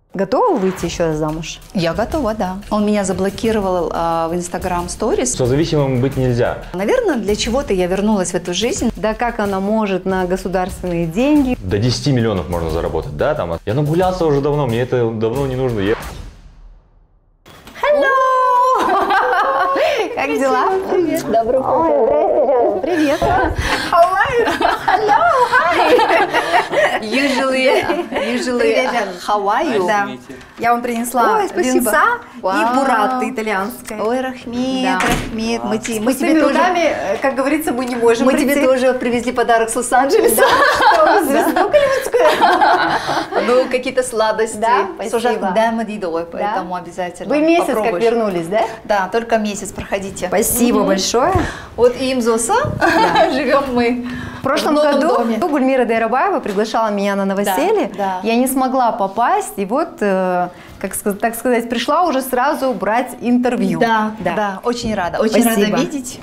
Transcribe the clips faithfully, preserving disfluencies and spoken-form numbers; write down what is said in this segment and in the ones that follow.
Готова выйти еще раз замуж? Я готова, да. Он меня заблокировал э, в Instagram Stories. Что зависимым быть нельзя. Наверное, для чего-то я вернулась в эту жизнь. Да как она может на государственные деньги? До десяти миллионов можно заработать, да? Там. Я нагулялся уже давно, мне это давно не нужно. Я... Hello! Как дела? Привет, доброе утро. Привет. How are you? Hello, hi. Usually, usually, how are you? Да. Я вам принесла Ой, спасибо. винца Вау. и буррата итальянская. Ой, Рахмет, Да. Рахмет, мы, те- Мы мы с тебе тебе тоже, руками, как говорится, мы не можем мы прийти. тебе тоже привезли подарок с Лос-Анджелеса. Что, звезду голливудскую? Ну, какие-то сладости. Да, спасибо. Да, мы едой, поэтому обязательно Вы месяц как попробуешь. вернулись, да? Да, только месяц, проходите. Спасибо большое. Вот и Имзоса, живем мы В прошлом новом году доме. Гульмира Дайрабаева приглашала меня на новоселье. Да, да. Я не смогла попасть, и вот, э, как ска- так сказать, пришла уже сразу брать интервью. Да, да, очень рада, очень Спасибо. рада видеть.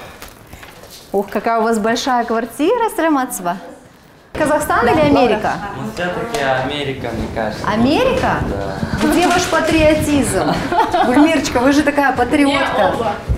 Ух, какая у вас большая квартира, Срематсва. Казахстан или Америка? Ну, все-таки Америка, мне кажется. Америка? Да. Где ваш патриотизм? Гульмирочка, вы же такая патриотка.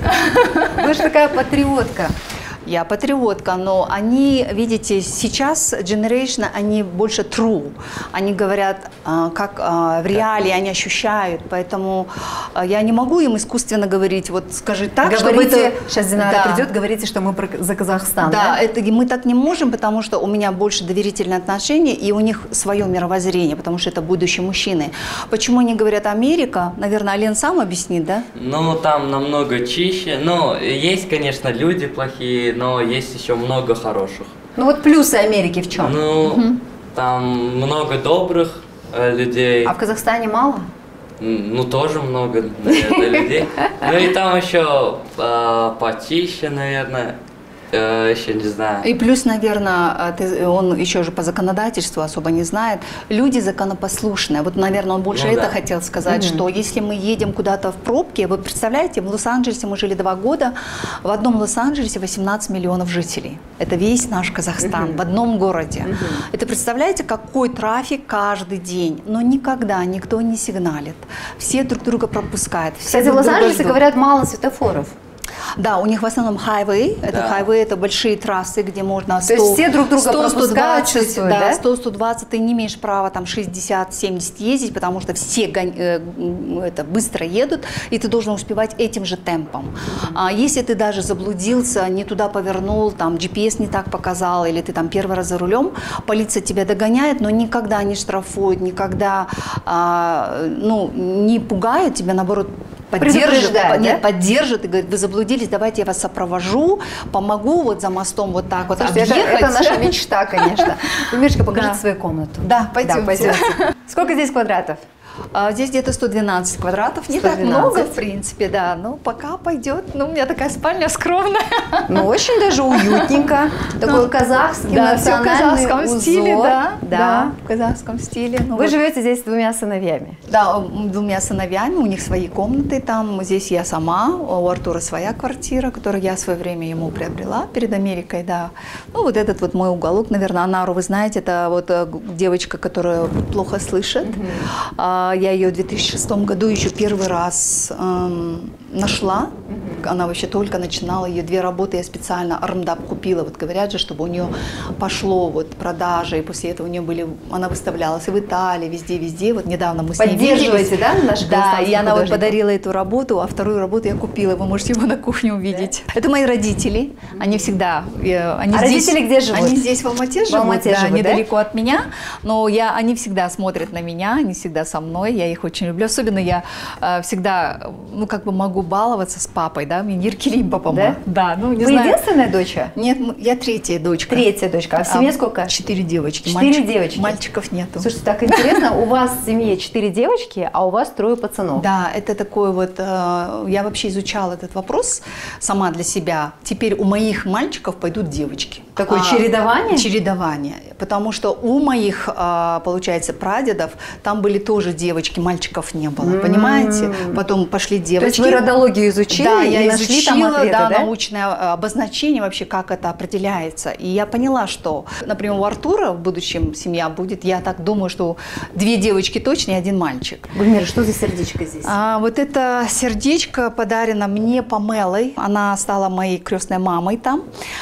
Вы же такая патриотка. Я патриотка, но они, видите, сейчас generation, они больше true. Они говорят, а, как а, в реалии они ощущают, поэтому а, я не могу им искусственно говорить, вот скажи так, чтобы Говорите, это... сейчас Динара Да. придет, говорите, что мы про- за Казахстан, Да, да? это мы так не можем, потому что у меня больше доверительные отношения, и у них свое мировоззрение, потому что это будущие мужчины. Почему они говорят Америка? Наверное, Ален сам объяснит, да? Ну, там намного чище. Ну, есть, конечно, люди плохие, но есть еще много хороших. Ну вот плюсы Америки в чем? Ну, там много добрых э, людей. А в Казахстане мало? М, Ну, тоже много, наверное, людей. Ну, и там еще э, почище, наверное. Э, еще не знаю. И плюс, наверное, ты- он еще же по законодательству особо не знает, люди законопослушные. Вот, наверное, он больше Ну это да. хотел сказать, что если мы едем куда-то в пробке, вы представляете, в Лос-Анджелесе мы жили два года, в одном Лос-Анджелесе восемнадцать миллионов жителей. Это весь наш Казахстан, в одном городе. Это представляете, какой трафик каждый день, но никогда никто не сигналит. Все друг друга пропускают. Все Кстати, в друг друга Лос-Анджелесе ждут. говорят мало светофоров. Да, у них в основном хайвей. Это Да. хайвей, это большие трассы, где можно То есть все друг друга сто, пропускают, сто двадцать, чувствуют, да, да? сто, сто двадцать, ты не имеешь права там шестьдесят, семьдесят ездить, потому что все гон- э, м, это, быстро едут, и ты должен успевать этим же темпом. А если ты даже заблудился, не туда повернул, там джи пи эс не так показал, или ты там первый раз за рулем, полиция тебя догоняет, но никогда не штрафует, никогда а, ну, не пугает тебя, наоборот, поддержит, Предупреждает, по- нет, да? поддержит и говорит, вы заблудились, давайте я вас сопровожу, помогу вот за мостом вот так вот Слушайте, это, объехать. это наша мечта, конечно. Гульмирочка, покажите Да. свою комнату. Да, пойдемте. пойдемте. Сколько здесь квадратов? А, здесь где-то сто двенадцать квадратов, не сто так двенадцать. много, в принципе, да, но пока пойдет. Ну, у меня такая спальня скромная. Ну, очень даже уютненько. Такой казахский Да, все в национальный казахском узор. стиле, да, Да. да, в казахском стиле. Ну, Вы вот. живете здесь с двумя сыновьями. Да, м, двумя сыновьями, у них свои комнаты там, здесь я сама, у Артура своя квартира, которую я в свое время ему приобрела перед Америкой, да. Ну, вот этот вот мой уголок, наверное, Анару, вы знаете, это вот э, г- девочка, которая плохо слышит. А, я ее в две тысячи шестом году еще первый раз эм, нашла. Она вообще только начинала, ее две работы я специально Армдап купила, вот говорят же, чтобы у нее пошло вот продажи, и после этого у нее были, она выставлялась и в Италии, везде, везде, вот недавно мы с ней Поддерживаете, виделись. да, наших Да, и казахстанских она вот художников? подарила эту работу, а вторую работу я купила, вы можете его на кухне увидеть. Это мои родители, они всегда, э, они А здесь, родители где живут? Они здесь в Алмате живут, Алмате да, живут, да? недалеко от меня, но я, они всегда смотрят на меня, они всегда со мной, я их очень люблю, особенно я э, всегда, ну как бы могу баловаться с папой, да, мне Ниркелим папа, Да? да, ну не Вы знаю. единственная доча? Нет, м- я третья дочка. Третья дочка. А в семье сколько? Четыре девочки. Четыре Мальчик- девочки. Мальчиков нету. Слушайте, так интересно, у вас в семье четыре девочки, а у вас трое пацанов. Да, это такой вот, э, я вообще изучала этот вопрос сама для себя. Теперь у моих мальчиков пойдут девочки. Такое чередование? Чередование. Потому что у моих, э, получается, прадедов, там были тоже девочки, мальчиков не было, понимаете? Потом пошли То есть девочки. вы родологию изучили Да, и я нашли там изучила, ответы, да, да? научное обозначение вообще, как это определяется. И я поняла, что, например, у Артура в будущем семья будет, я так думаю, что две девочки точно и один мальчик. Гульмира, что за сердечко здесь? А, вот это сердечко подарено мне Памелой. Она стала моей крестной мамой там.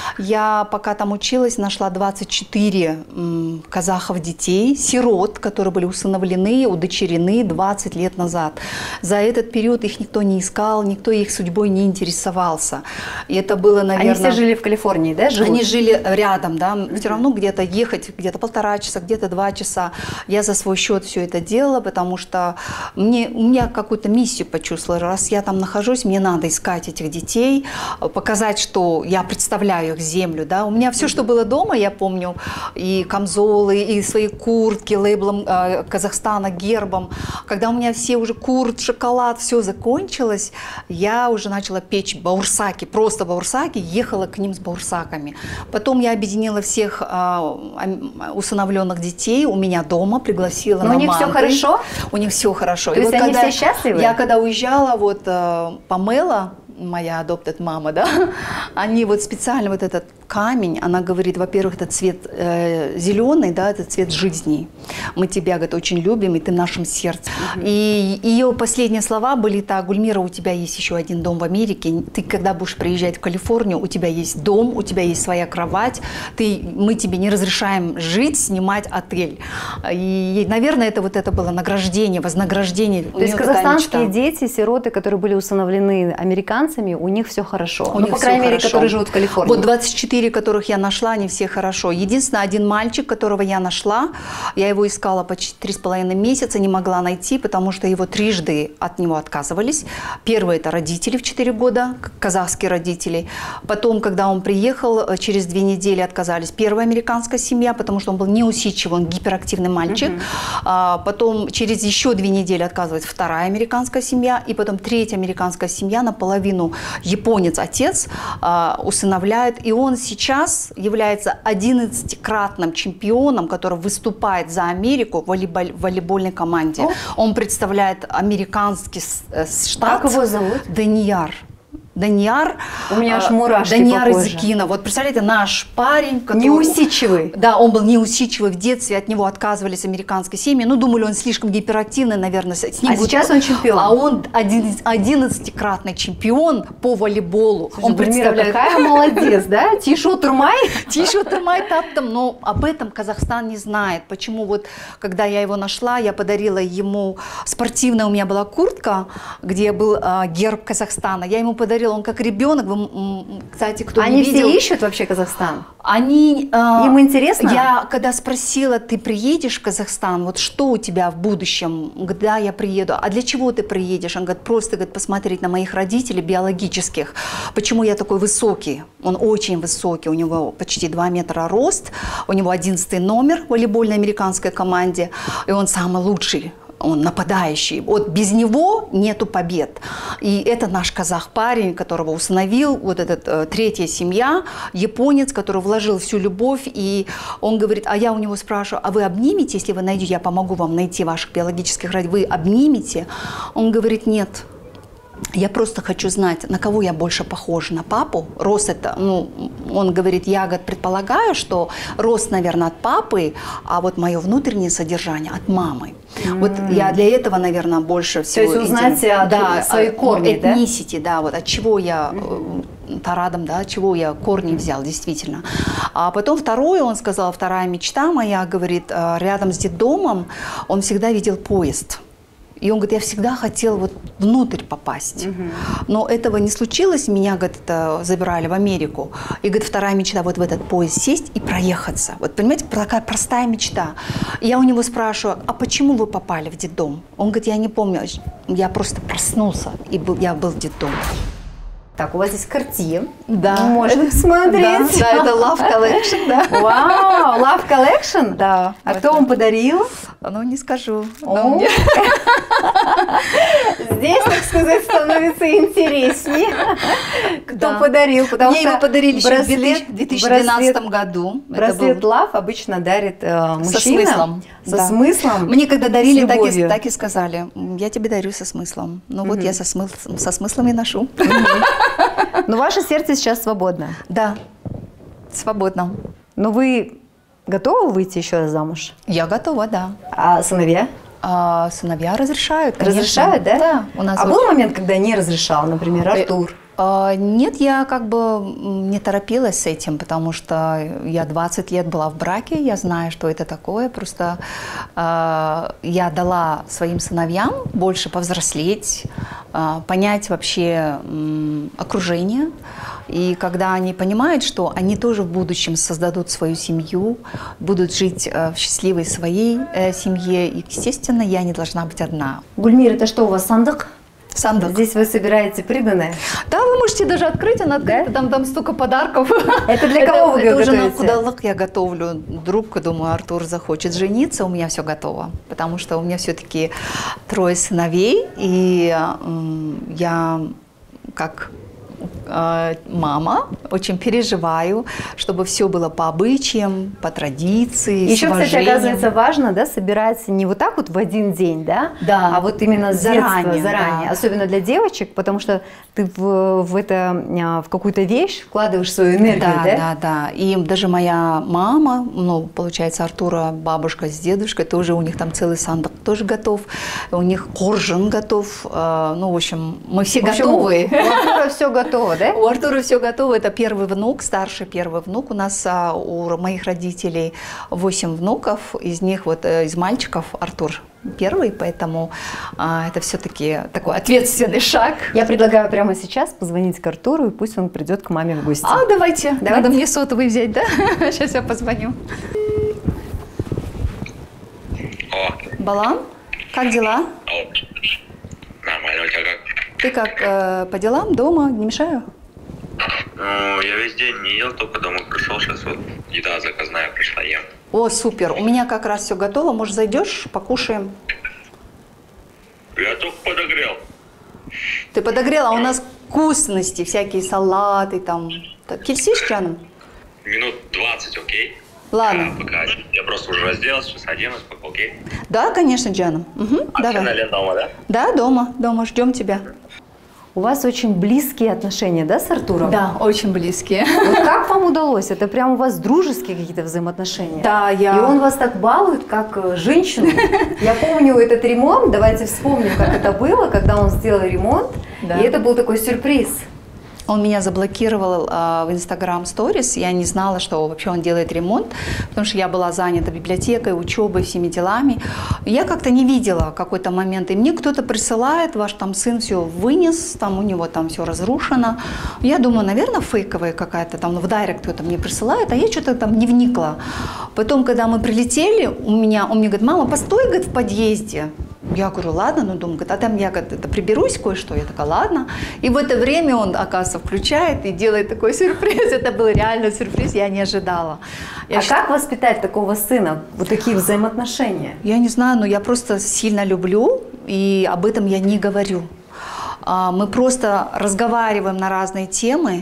Я пока там училась, нашла двадцать четыре м, казахов детей, сирот, которые были усыновлены, удочерены двадцать лет назад. За этот период их никто не искал, никто их судьбой не интересовался. И это было, наверное... Они все жили в Калифорнии, да? Живут? Они жили рядом, да, все равно где-то ехать, где-то полтора часа, где-то два часа. Я за свой счет все это делала, потому что мне, у меня какую-то миссию почувствовала. Раз я там нахожусь, мне надо искать этих детей, показать, что я представляю их землю, да. У меня все, что было дома, я помню, и камзолы, и свои куртки лейблом э, Казахстана, гербом. Когда у меня все уже курт, шоколад, все закончилось, я уже начала печь баурсаки, просто баурсаки, ехала к ним с баурсаками. Потом я объединила всех э, усыновленных детей у меня дома, пригласила Но на у них манты. все хорошо? У них все хорошо. То И есть вот они когда все счастливы? Я когда уезжала, вот э, Памела, моя adopted мама, да, они вот специально вот этот камень, она говорит, во-первых, это цвет э, зеленый, да, это цвет жизни. Мы тебя, говорит, очень любим, и ты в нашем сердце. Mm-hmm. И ее последние слова были так: Гульмира, у тебя есть еще один дом в Америке, ты когда будешь приезжать в Калифорнию, у тебя есть дом, у тебя есть своя кровать, ты, мы тебе не разрешаем жить, снимать отель. И, наверное, это вот это было награждение, вознаграждение. То есть казахстанские дети, сироты, которые были усыновлены американцами, у них все хорошо. У ну, них по крайней мере, хорошо. которые живут в Калифорнии. Вот двадцать четыре, которых я нашла, они все хорошо. Единственное, один мальчик, которого я нашла, я его искала почти три с половиной месяца, не могла найти, потому что его трижды от него отказывались. Первый — это родители в четыре года, казахские родители. Потом, когда он приехал, через две недели отказались первая американская семья, потому что он был неусидчивый, он гиперактивный мальчик. Uh-huh. а, потом через еще две недели отказывалась вторая американская семья, и потом третья американская семья, наполовину японец, отец, а, усыновляет, и он сейчас является одиннадцатикратным чемпионом, который выступает за Америку в волейбол, волейбольной команде. О. Он представляет американский штат. Как его зовут? Данияр. Данияр. У меня аж мурашки Данияр по коже. Изыкина. Вот представляете, наш парень, который... Неусидчивый. Да, он был неусидчивый в детстве, от него отказывались американские семьи. Ну, думали, он слишком гиперактивный, наверное. С ним а будет... сейчас он чемпион. А он одиннадцатикратный чемпион по волейболу. Слушай, он Гульмира, представляет... какая молодец, да? Тишу Турмай? Тишу Турмай таптам. Но об этом Казахстан не знает. Почему вот, когда я его нашла, я подарила ему спортивная, у меня была куртка, где был э, герб Казахстана. Я ему подарила, он как ребенок, вы, кстати, кто Они не видел. все ищут вообще Казахстан? Они, э, Им интересно? Я когда спросила, ты приедешь в Казахстан, вот что у тебя в будущем? Он говорит, да, я приеду. А для чего ты приедешь? Он говорит, просто говорит, посмотреть на моих родителей биологических. Почему я такой высокий? Он очень высокий, у него почти два метра рост, у него одиннадцатый номер в волейбольной американской команде, и он самый лучший. Он нападающий. Вот без него нету побед. И это наш казах-парень, которого усыновил, вот эта э, третья семья, японец, который вложил всю любовь. И он говорит, а я у него спрашиваю, а вы обнимете, если вы найдете, я помогу вам найти ваших биологических родителей, вы обнимете? Он говорит, нет. Я просто хочу знать, на кого я больше похожа, на папу. Рост это, ну, он говорит, я говорит, предполагаю, что рост, наверное, от папы, а вот мое внутреннее содержание от мамы. Mm. Вот я для этого, наверное, больше всего... То есть узнать от, да, свои корни, да? Этнисити, да, вот от чего я... Mm. Тарадом, да, от чего я корни взял, действительно. А потом второе, он сказал, вторая мечта моя, говорит, рядом с детдомом он всегда видел поезд. И он говорит, я всегда хотел вот внутрь попасть. Uh-huh. Но этого не случилось. Меня, говорит, это забирали в Америку. И, говорит, вторая мечта вот в этот поезд сесть и проехаться. Вот, понимаете, такая простая мечта. И я у него спрашиваю, а почему вы попали в детдом? Он говорит, я не помню. Я просто проснулся, и был, я был в детдоме. Так, у вас здесь Cartier. Да. Мы можем смотреть. Да, да, это Love Collection, да. Вау, Love Collection? Да. А кто вам подарил? Ну, не скажу. О. Но мне- Здесь, так сказать, становится интереснее, кто Да. подарил, потому Мне что его подарили еще в браслет- две тысячи двенадцатом браслет- году. Это Браслет был- Love обычно дарит э, Со мужчина. смыслом. Со Да. смыслом. Мне когда дарили, с так и, любовью. так и сказали, «М, я тебе дарю со смыслом. Ну вот я со, смыс- со смыслом и ношу. Но ваше сердце сейчас свободно. Да, свободно. Но вы готовы выйти еще раз замуж? Я готова, да. А сыновья? А сыновья разрешают, конечно. Разрешают, да? Да. У нас а вот- был момент, когда не разрешал, например, Э, Артур? а, Нет, я как бы м, не торопилась с этим, потому что я двадцать лет была в браке, я знаю, что это такое. Просто а, я дала своим сыновьям больше повзрослеть, а, понять вообще м, окружение. И когда они понимают, что они тоже в будущем создадут свою семью, будут жить э, в счастливой своей э, семье, и, естественно, я не должна быть одна. Гульмир, это что у вас, сандык? Сандык. Здесь вы собираете приданное? Да, вы можете даже открыть, она открыта, там, там столько подарков. Это для кого вы Это уже на готовите? кудалык я готовлю. Вдруг, думаю, Артур захочет жениться, у меня все готово. Потому что у меня все-таки трое сыновей, и м, я как э, мама очень переживаю, чтобы все было по обычаям, по традиции, Еще, с кстати, уважением. оказывается, важно, да, собирать не вот так вот в один день, да, Да. а вот именно с Заранее, детства, заранее. да. Особенно для девочек, потому что ты в, в это, а, в какую-то вещь вкладываешь свою энергию, Да, да? да, да. И даже моя мама, ну, получается, Артура бабушка с дедушкой, тоже у них там целый сандок тоже готов, у них коржин готов, э, ну, в общем, мы все В общем, готовы. У Артура все готово, да? У Артура все готово, это первый внук, старший первый внук. У нас а, у моих родителей восемь внуков, из них вот э, из мальчиков Артур первый, поэтому а, это все-таки такой ответственный шаг. Я предлагаю прямо сейчас позвонить к Артуру, и пусть он придет к маме в гости. А, давайте. Давайте. Надо мне сотовый взять, да? Сейчас я позвоню. О, Балан, как дела? о, нормально, у тебя как? Ты как, э, по делам, дома, не мешаю? Ну, я весь день не ел, только домой пришел, сейчас вот еда заказная пришла, ем. О, супер, у меня как раз все готово, может, зайдешь, покушаем? Я только подогрел. Ты подогрела, а у нас вкусности, всякие салаты там. Так, кельсиш, Джаном? Минут двадцать, окей? Ладно. А, пока я просто уже разделался, сейчас оденусь, пока, окей? Да, конечно, Джаном. Угу, А ты, давай. Нален, дома, да? Да, дома, дома, ждем тебя. У вас очень близкие отношения, да, с Артуром? Да, очень близкие. Вот как вам удалось? Это прям у вас дружеские какие-то взаимоотношения? Да, я- И он вас так балует, как э, женщину. Я помню этот ремонт, давайте вспомним, как это было, когда он сделал ремонт. Да. И это был такой сюрприз. Он меня заблокировал а, в Instagram Stories. Я не знала, что вообще он делает ремонт, потому что я была занята библиотекой, учебой, всеми делами. Я как-то не видела какой-то момент. И мне кто-то присылает, ваш там сын все вынес, там у него там все разрушено. Я думаю, наверное, фейковая какая-то, там в дайрект кто-то мне присылает, а я что-то там не вникла. Потом, когда мы прилетели, у меня, он мне говорит, мама, постой, говорит, в подъезде. Я говорю, ладно, ну думаю, говорит, а там я говорит, это приберусь кое-что. Я такая, ладно. И в это время он, оказывается, включает и делает такой сюрприз. Это был реально сюрприз, я не ожидала. Я а счит- как воспитать такого сына? Вот такие взаимоотношения? Я не знаю, но я просто сильно люблю, и об этом я не говорю. А, Мы просто разговариваем на разные темы,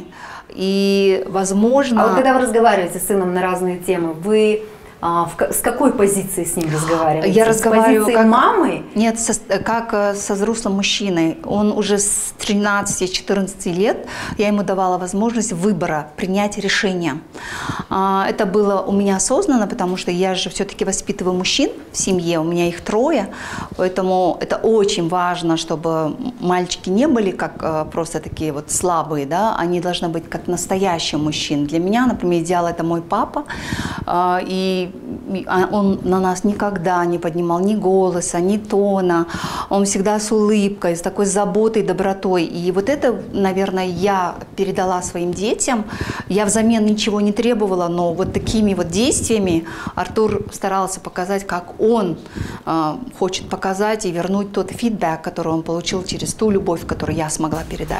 и, возможно... А вот когда вы разговариваете с сыном на разные темы, вы а, в ка- с какой позиции с ним разговариваете? Я С разговариваю позиции как мамы? Нет, со- как э, со взрослым мужчиной. Он уже с тринадцати-четырнадцати лет, я ему давала возможность выбора, принять решение. А, Это было у меня осознанно, потому что я же все-таки воспитываю мужчин в семье, у меня их трое, поэтому это очень важно, чтобы мальчики не были как э, просто такие вот слабые, да, они должны быть как настоящие мужчины. Для меня, например, идеал это мой папа, а, и и он на нас никогда не поднимал ни голоса, ни тона. Он всегда с улыбкой, с такой заботой, добротой. И вот это, наверное, я передала своим детям. Я взамен ничего не требовала, но вот такими вот действиями Артур старался показать, как он э, хочет показать и вернуть тот фидбэк, который он получил через ту любовь, которую я смогла передать.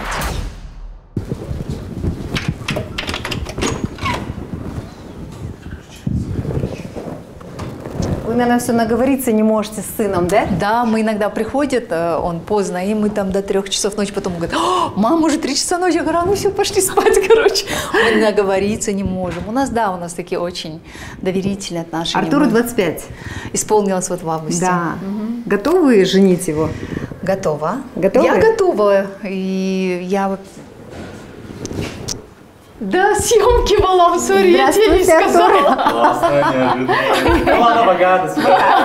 Ой, Вы, наверное, все наговориться не можете с сыном, да? Да, мы иногда приходят, э, он поздно, и мы там до трех часов ночи, потом он говорит: «О, мама, уже три часа ночи». Я говорю: «А ну все, пошли спать, короче». Мы наговориться не можем. У нас, да, у нас такие очень доверительные отношения. Артуру Мы- двадцать пять. Исполнилось вот в августе. Да. Готовы женить его? Готова. Готовы? Я готова. И я... Да, съемки была, сори, я тебе не Здравствуйте, Артур. сказала. Классно, неожиданно. Ну ладно, богато.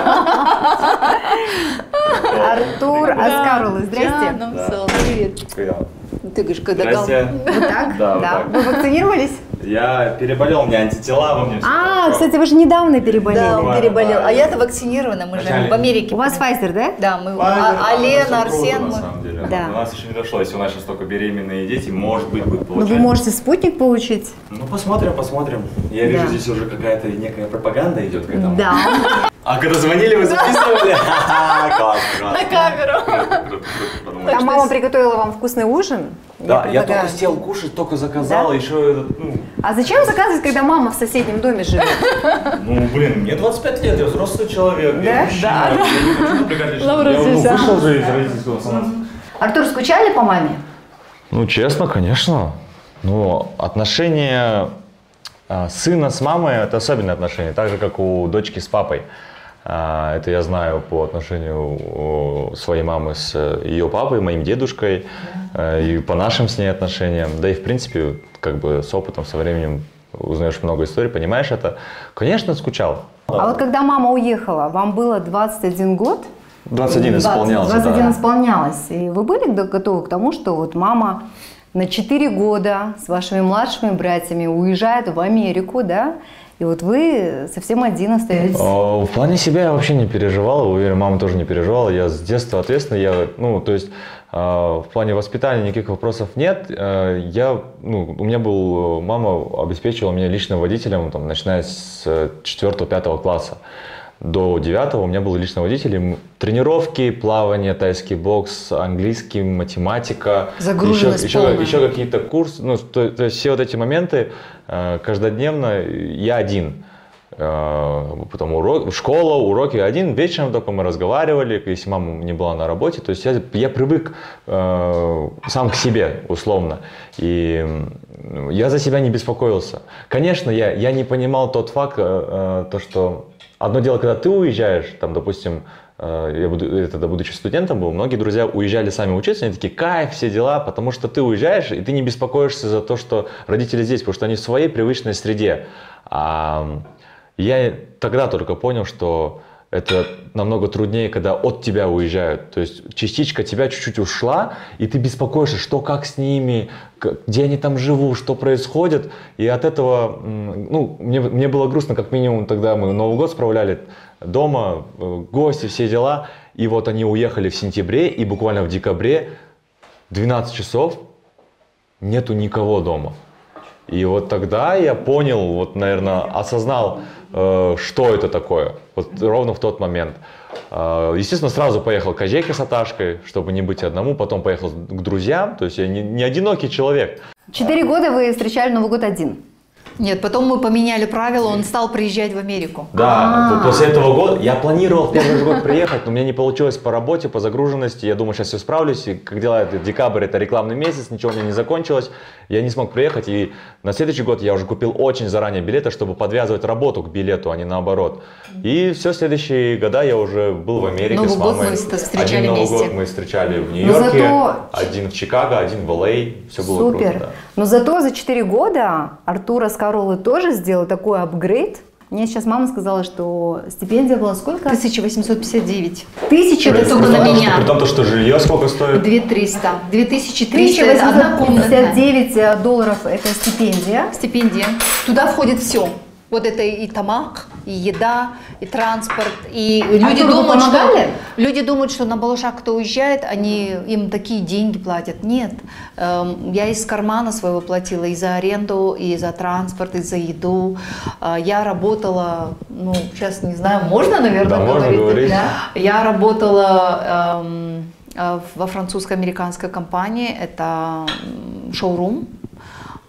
Артур Аскарулы, здрасте. Диана, привет. Ты говоришь, когда гал... Здрасте. Вот так? Да, вот так. Вы вакцинировались? Я переболел, у меня антитела во мне. всё А, хорошо. кстати, вы же недавно переболели. Да, он Бывает, переболел. да. А я-то вакцинирована, мы же Вначале- в Америке. У вас Pfizer, да? Да, мы... Павел, А, там а Лена, это всё круто, Арсен, на мы... самом деле. Да. У нас еще не дошло, если у нас сейчас только беременные дети, может быть, будет Ну, получать. вы можете спутник получить. Ну, посмотрим, посмотрим. Я вижу, Да. здесь уже какая-то некая пропаганда идет к этому. Да. А когда звонили, вы записывали? Ха-ха, классно, классно. На камеру. Круто, круто, потому что- Там мама приготовила вам вкусный ужин. Да, я предлагаю. только сел кушать, только заказал, Да? еще этот, ну, А зачем заказывать, когда мама в соседнем доме живет? ну, блин, мне двадцать пять лет, я взрослый человек. Да? Я мужчина, я не хочу напрягать лишний. Лаура, Я ну, здесь, а? вышел же из родительского сана. Артур, скучали по маме? Ну, честно, конечно. Ну, отношения а, сына с мамой – это особенные отношения, так же, как у дочки с папой. А, это я знаю по отношению о, своей мамы с ее папой, моим дедушкой, а, и по нашим с ней отношениям. Да и, в принципе, как бы с опытом, со временем узнаешь много историй, понимаешь это. Конечно, скучал. А вот когда мама уехала, вам было двадцать один год? двадцать один исполнялся, двадцать один да. исполнялось. И вы были г- готовы к тому, что вот мама на четыре года с вашими младшими братьями уезжает в Америку, да? И вот вы совсем один остаетесь. А, В плане себя я вообще не переживал, уверен, мама тоже не переживала. Я с детства ответственный, я, ну, то есть а, в плане воспитания никаких вопросов нет. А, Я, ну, у меня был, мама обеспечивала меня личным водителем, там, начиная с четвёртого-пятого класса. До девятого у меня был личный водитель, и тренировки, плавание, тайский бокс, английский, математика, Загруженность еще, полная. еще, еще какие-то курсы, ну, то, то есть все вот эти моменты э, каждодневно я один. Э, потом урок, школа, уроки один, вечером только мы разговаривали, если мама не была на работе, то есть я, я привык э, сам к себе, условно, и э, я за себя не беспокоился. Конечно, я, я не понимал тот факт, э, э, то, что одно дело, когда ты уезжаешь, там, допустим, э, я буду, я тогда будучи студентом был, многие друзья уезжали сами учиться, они такие, кайф, все дела, потому что ты уезжаешь, и ты не беспокоишься за то, что родители здесь, потому что они в своей привычной среде. А я тогда только понял, что это намного труднее, когда от тебя уезжают. То есть частичка тебя чуть-чуть ушла, и ты беспокоишься, что, как с ними, где они там живут, что происходит. И от этого, ну, мне, мне было грустно, как минимум, тогда мы Новый год справляли дома, гости, все дела. И вот они уехали в сентябре, и буквально в декабре двенадцать часов нету никого дома. И вот тогда я понял, вот, наверное, осознал, э, что это такое, вот ровно в тот момент. Э, естественно, сразу поехал к Ажейке с Наташкой, чтобы не быть одному, потом поехал к друзьям, то есть я не, не одинокий человек. Четыре года вы встречали Новый год один. Нет, потом мы поменяли правила, он стал приезжать в Америку. Да, А. после этого года я планировал в первый же год приехать, но у меня не получилось по работе, по загруженности. Я думаю, сейчас все справлюсь. И как дела, это декабрь, это рекламный месяц, ничего у меня не закончилось. Я не смог приехать. И на следующий год я уже купил очень заранее билеты, чтобы подвязывать работу к билету, а не наоборот. И все следующие года я уже был в Америке Новый с год мамой. мы встречали один Новый вместе. год мы встречали в Но Нью-Йорке, зато- один в Чикаго, один в Эл Эй. Все было Супер. круто, да. Но зато за четыре года Артур Аскарулы тоже сделал такой апгрейд. Мне сейчас мама сказала, что стипендия была сколько? тысяча восемьсот пятьдесят девять. Тысяча Это только на При том, меня. что- При том, то, что жилье сколько стоит. две триста. две тысячи триста тысяча это одна восемьсот пятьдесят комнатная. девять долларов это стипендия. Стипендия. Туда входит все. Вот это и тамак, и еда, и транспорт, и люди Артуру вы думают, что помогали? люди думают, что на Балашах кто уезжает, они им такие деньги платят. Нет, Эм, я из кармана своего платила и за аренду, и за транспорт, и за еду. Э, Я работала, ну сейчас не знаю, можно, наверное, Да, можно говорить. Да. Я работала эм, э, во французско-американской компании, это м, шоурум.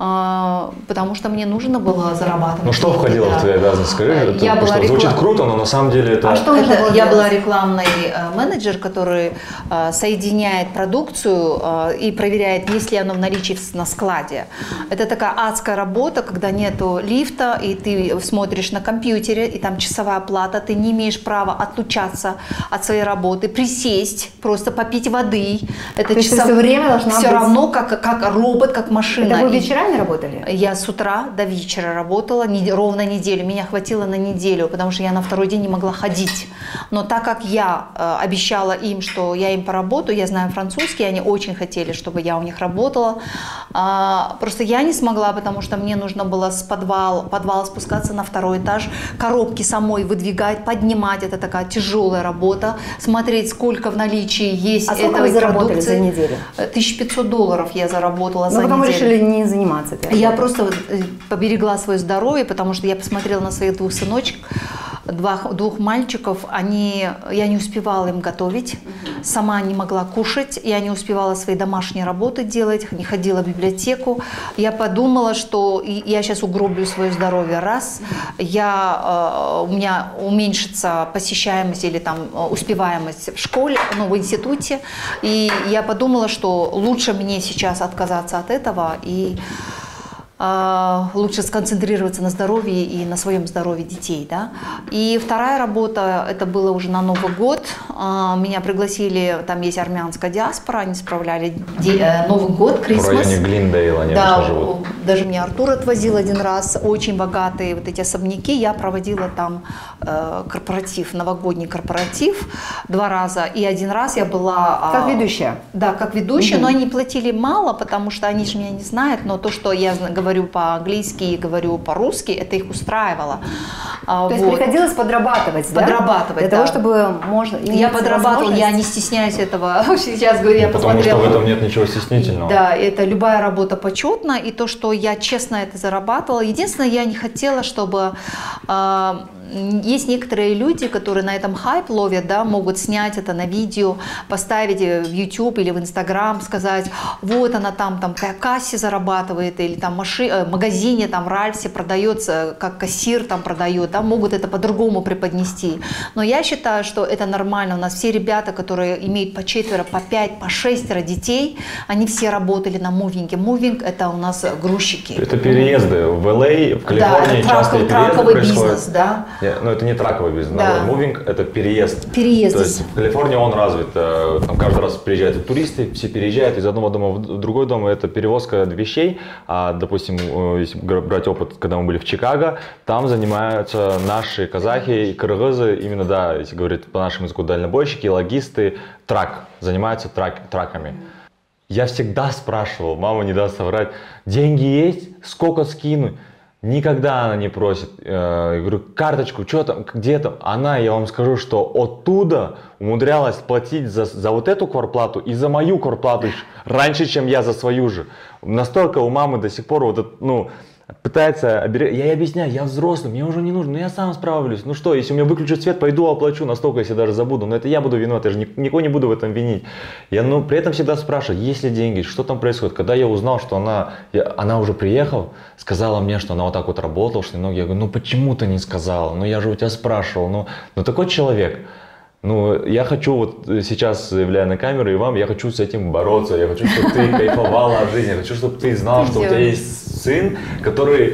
потому что мне нужно было зарабатывать. Ну что деньги, входило да. в твои обязанности? Скажи, это, я была что реклам... звучит круто, но на самом деле это... А что это? было Я делать? была рекламный э, менеджер, который э, соединяет продукцию э, и проверяет, есть ли оно в наличии в- на складе. Это такая адская работа, когда нету лифта, и ты смотришь на компьютере, и там часовая плата, ты не имеешь права отлучаться от своей работы, присесть, просто попить воды. Это То есть ты всё время должна все быть- равно как, как робот, как машина. Это вы И- вечерами работали? я с утра до вечера работала, не- ровно неделю. Меня хватило на неделю, потому что я на второй день не могла ходить. Но так как я э, обещала им, что я им поработаю, я знаю французский, они очень хотели, чтобы я у них работала. А, просто я не смогла, потому что мне нужно было с подвала, подвала спускаться на второй этаж, коробки самой выдвигать, поднимать. Это такая тяжелая работа. Смотреть, сколько в наличии есть А сколько этой вы заработали продукции. за неделю? Э, тысяча пятьсот долларов я заработала Но за потом неделю. решили не заниматься этой Я работой. просто э, поберегла свое здоровье, потому что я посмотрела на своих двух сыночек, двух, двух мальчиков. Они, я не успевала им готовить, сама не могла кушать, я не успевала свои домашние работы делать, не ходила в библиотеку. Я подумала, что и- я сейчас угроблю свое здоровье. Раз, я, э, у меня уменьшится посещаемость или там э, успеваемость в школе, ну, в институте. И я подумала, что лучше мне сейчас отказаться от этого и а, лучше сконцентрироваться на здоровье и на своем здоровье детей, да. И вторая работа, это было уже на Новый год, А, меня пригласили, там есть армянская диаспора, они справляли де- э, Новый год, В Крисмас. районе Глиндейла они Да, обычно живут. даже меня Артур отвозил один раз, очень богатые вот эти особняки, я проводила там э, корпоратив, новогодний корпоратив два раза, и один раз я была... а, Как ведущая? Да, как ведущая, но они платили мало, потому что они же меня не знают, но то, что я зна- говорю по-английски и говорю по-русски, это их устраивало. А, То есть вот. приходилось подрабатывать, да? Подрабатывать, Для да. того, чтобы можно... Я иметь подрабатывала, я возможность- не стесняюсь этого. Сейчас говорю, я Потому что посмотрела. в этом нет ничего стеснительного. Да, это любая работа почетна, и то, что я честно это зарабатывала. Единственное, я не хотела, чтобы... э, есть некоторые люди, которые на этом хайп ловят, да, могут снять это на видео, поставить в YouTube или в Instagram, сказать, вот она там, там в кассе зарабатывает, или там маши, э, в магазине, там в Ральсе продается, как кассир там продает, да, могут это по-другому преподнести. Но я считаю, что это нормально. У нас все ребята, которые имеют по четверо, по пять, по шестеро детей, они все работали на мувинге. Мувинг – это у нас грузчики. Это переезды. В Л А, в Да, Калифорнии это часто трак- переезды траковый происходят. бизнес, да. Не, ну это не траковый бизнес, Да. наоборот. Мувинг это переезд. Переезд. То есть в Калифорнии он развит. э, Там каждый раз приезжают туристы, все переезжают из одного дома в другой дом. Это перевозка вещей. А, допустим, э, если брать опыт, когда мы были в Чикаго, там занимаются наши казахи и кыргызы, именно, да, если говорить по нашему языку, дальнобойщики, логисты, трак, занимаются трак, траками. Я всегда спрашивал, мама не даст соврать, деньги есть, сколько скинуть? Никогда она не просит. Я говорю, карточку, что там, где там? Она, я вам скажу, что оттуда умудрялась платить за, за вот эту квартплату и за мою квартплату раньше, чем я за свою же. Настолько у мамы до сих пор вот это, ну, пытается оберегать. Я ей объясняю, я взрослый, мне уже не нужно, но я сам справлюсь. Ну что, если у меня выключат свет, пойду оплачу настолько, если даже забуду. Но это я буду виноват, я же ни- никого не буду в этом винить. Я, ну, при этом всегда спрашиваю, есть ли деньги, что там происходит. Когда я узнал, что она, я- она уже приехала, сказала мне, что она вот так вот работала, что ноги, я говорю, ну почему ты не сказала? Ну я же у тебя спрашивал. Ну, ну такой человек. Ну, я хочу вот сейчас, заявляя на камеру и вам, я хочу с этим бороться, я хочу, чтобы ты кайфовала от жизни, я хочу, чтобы ты знал, что у тебя есть сын, который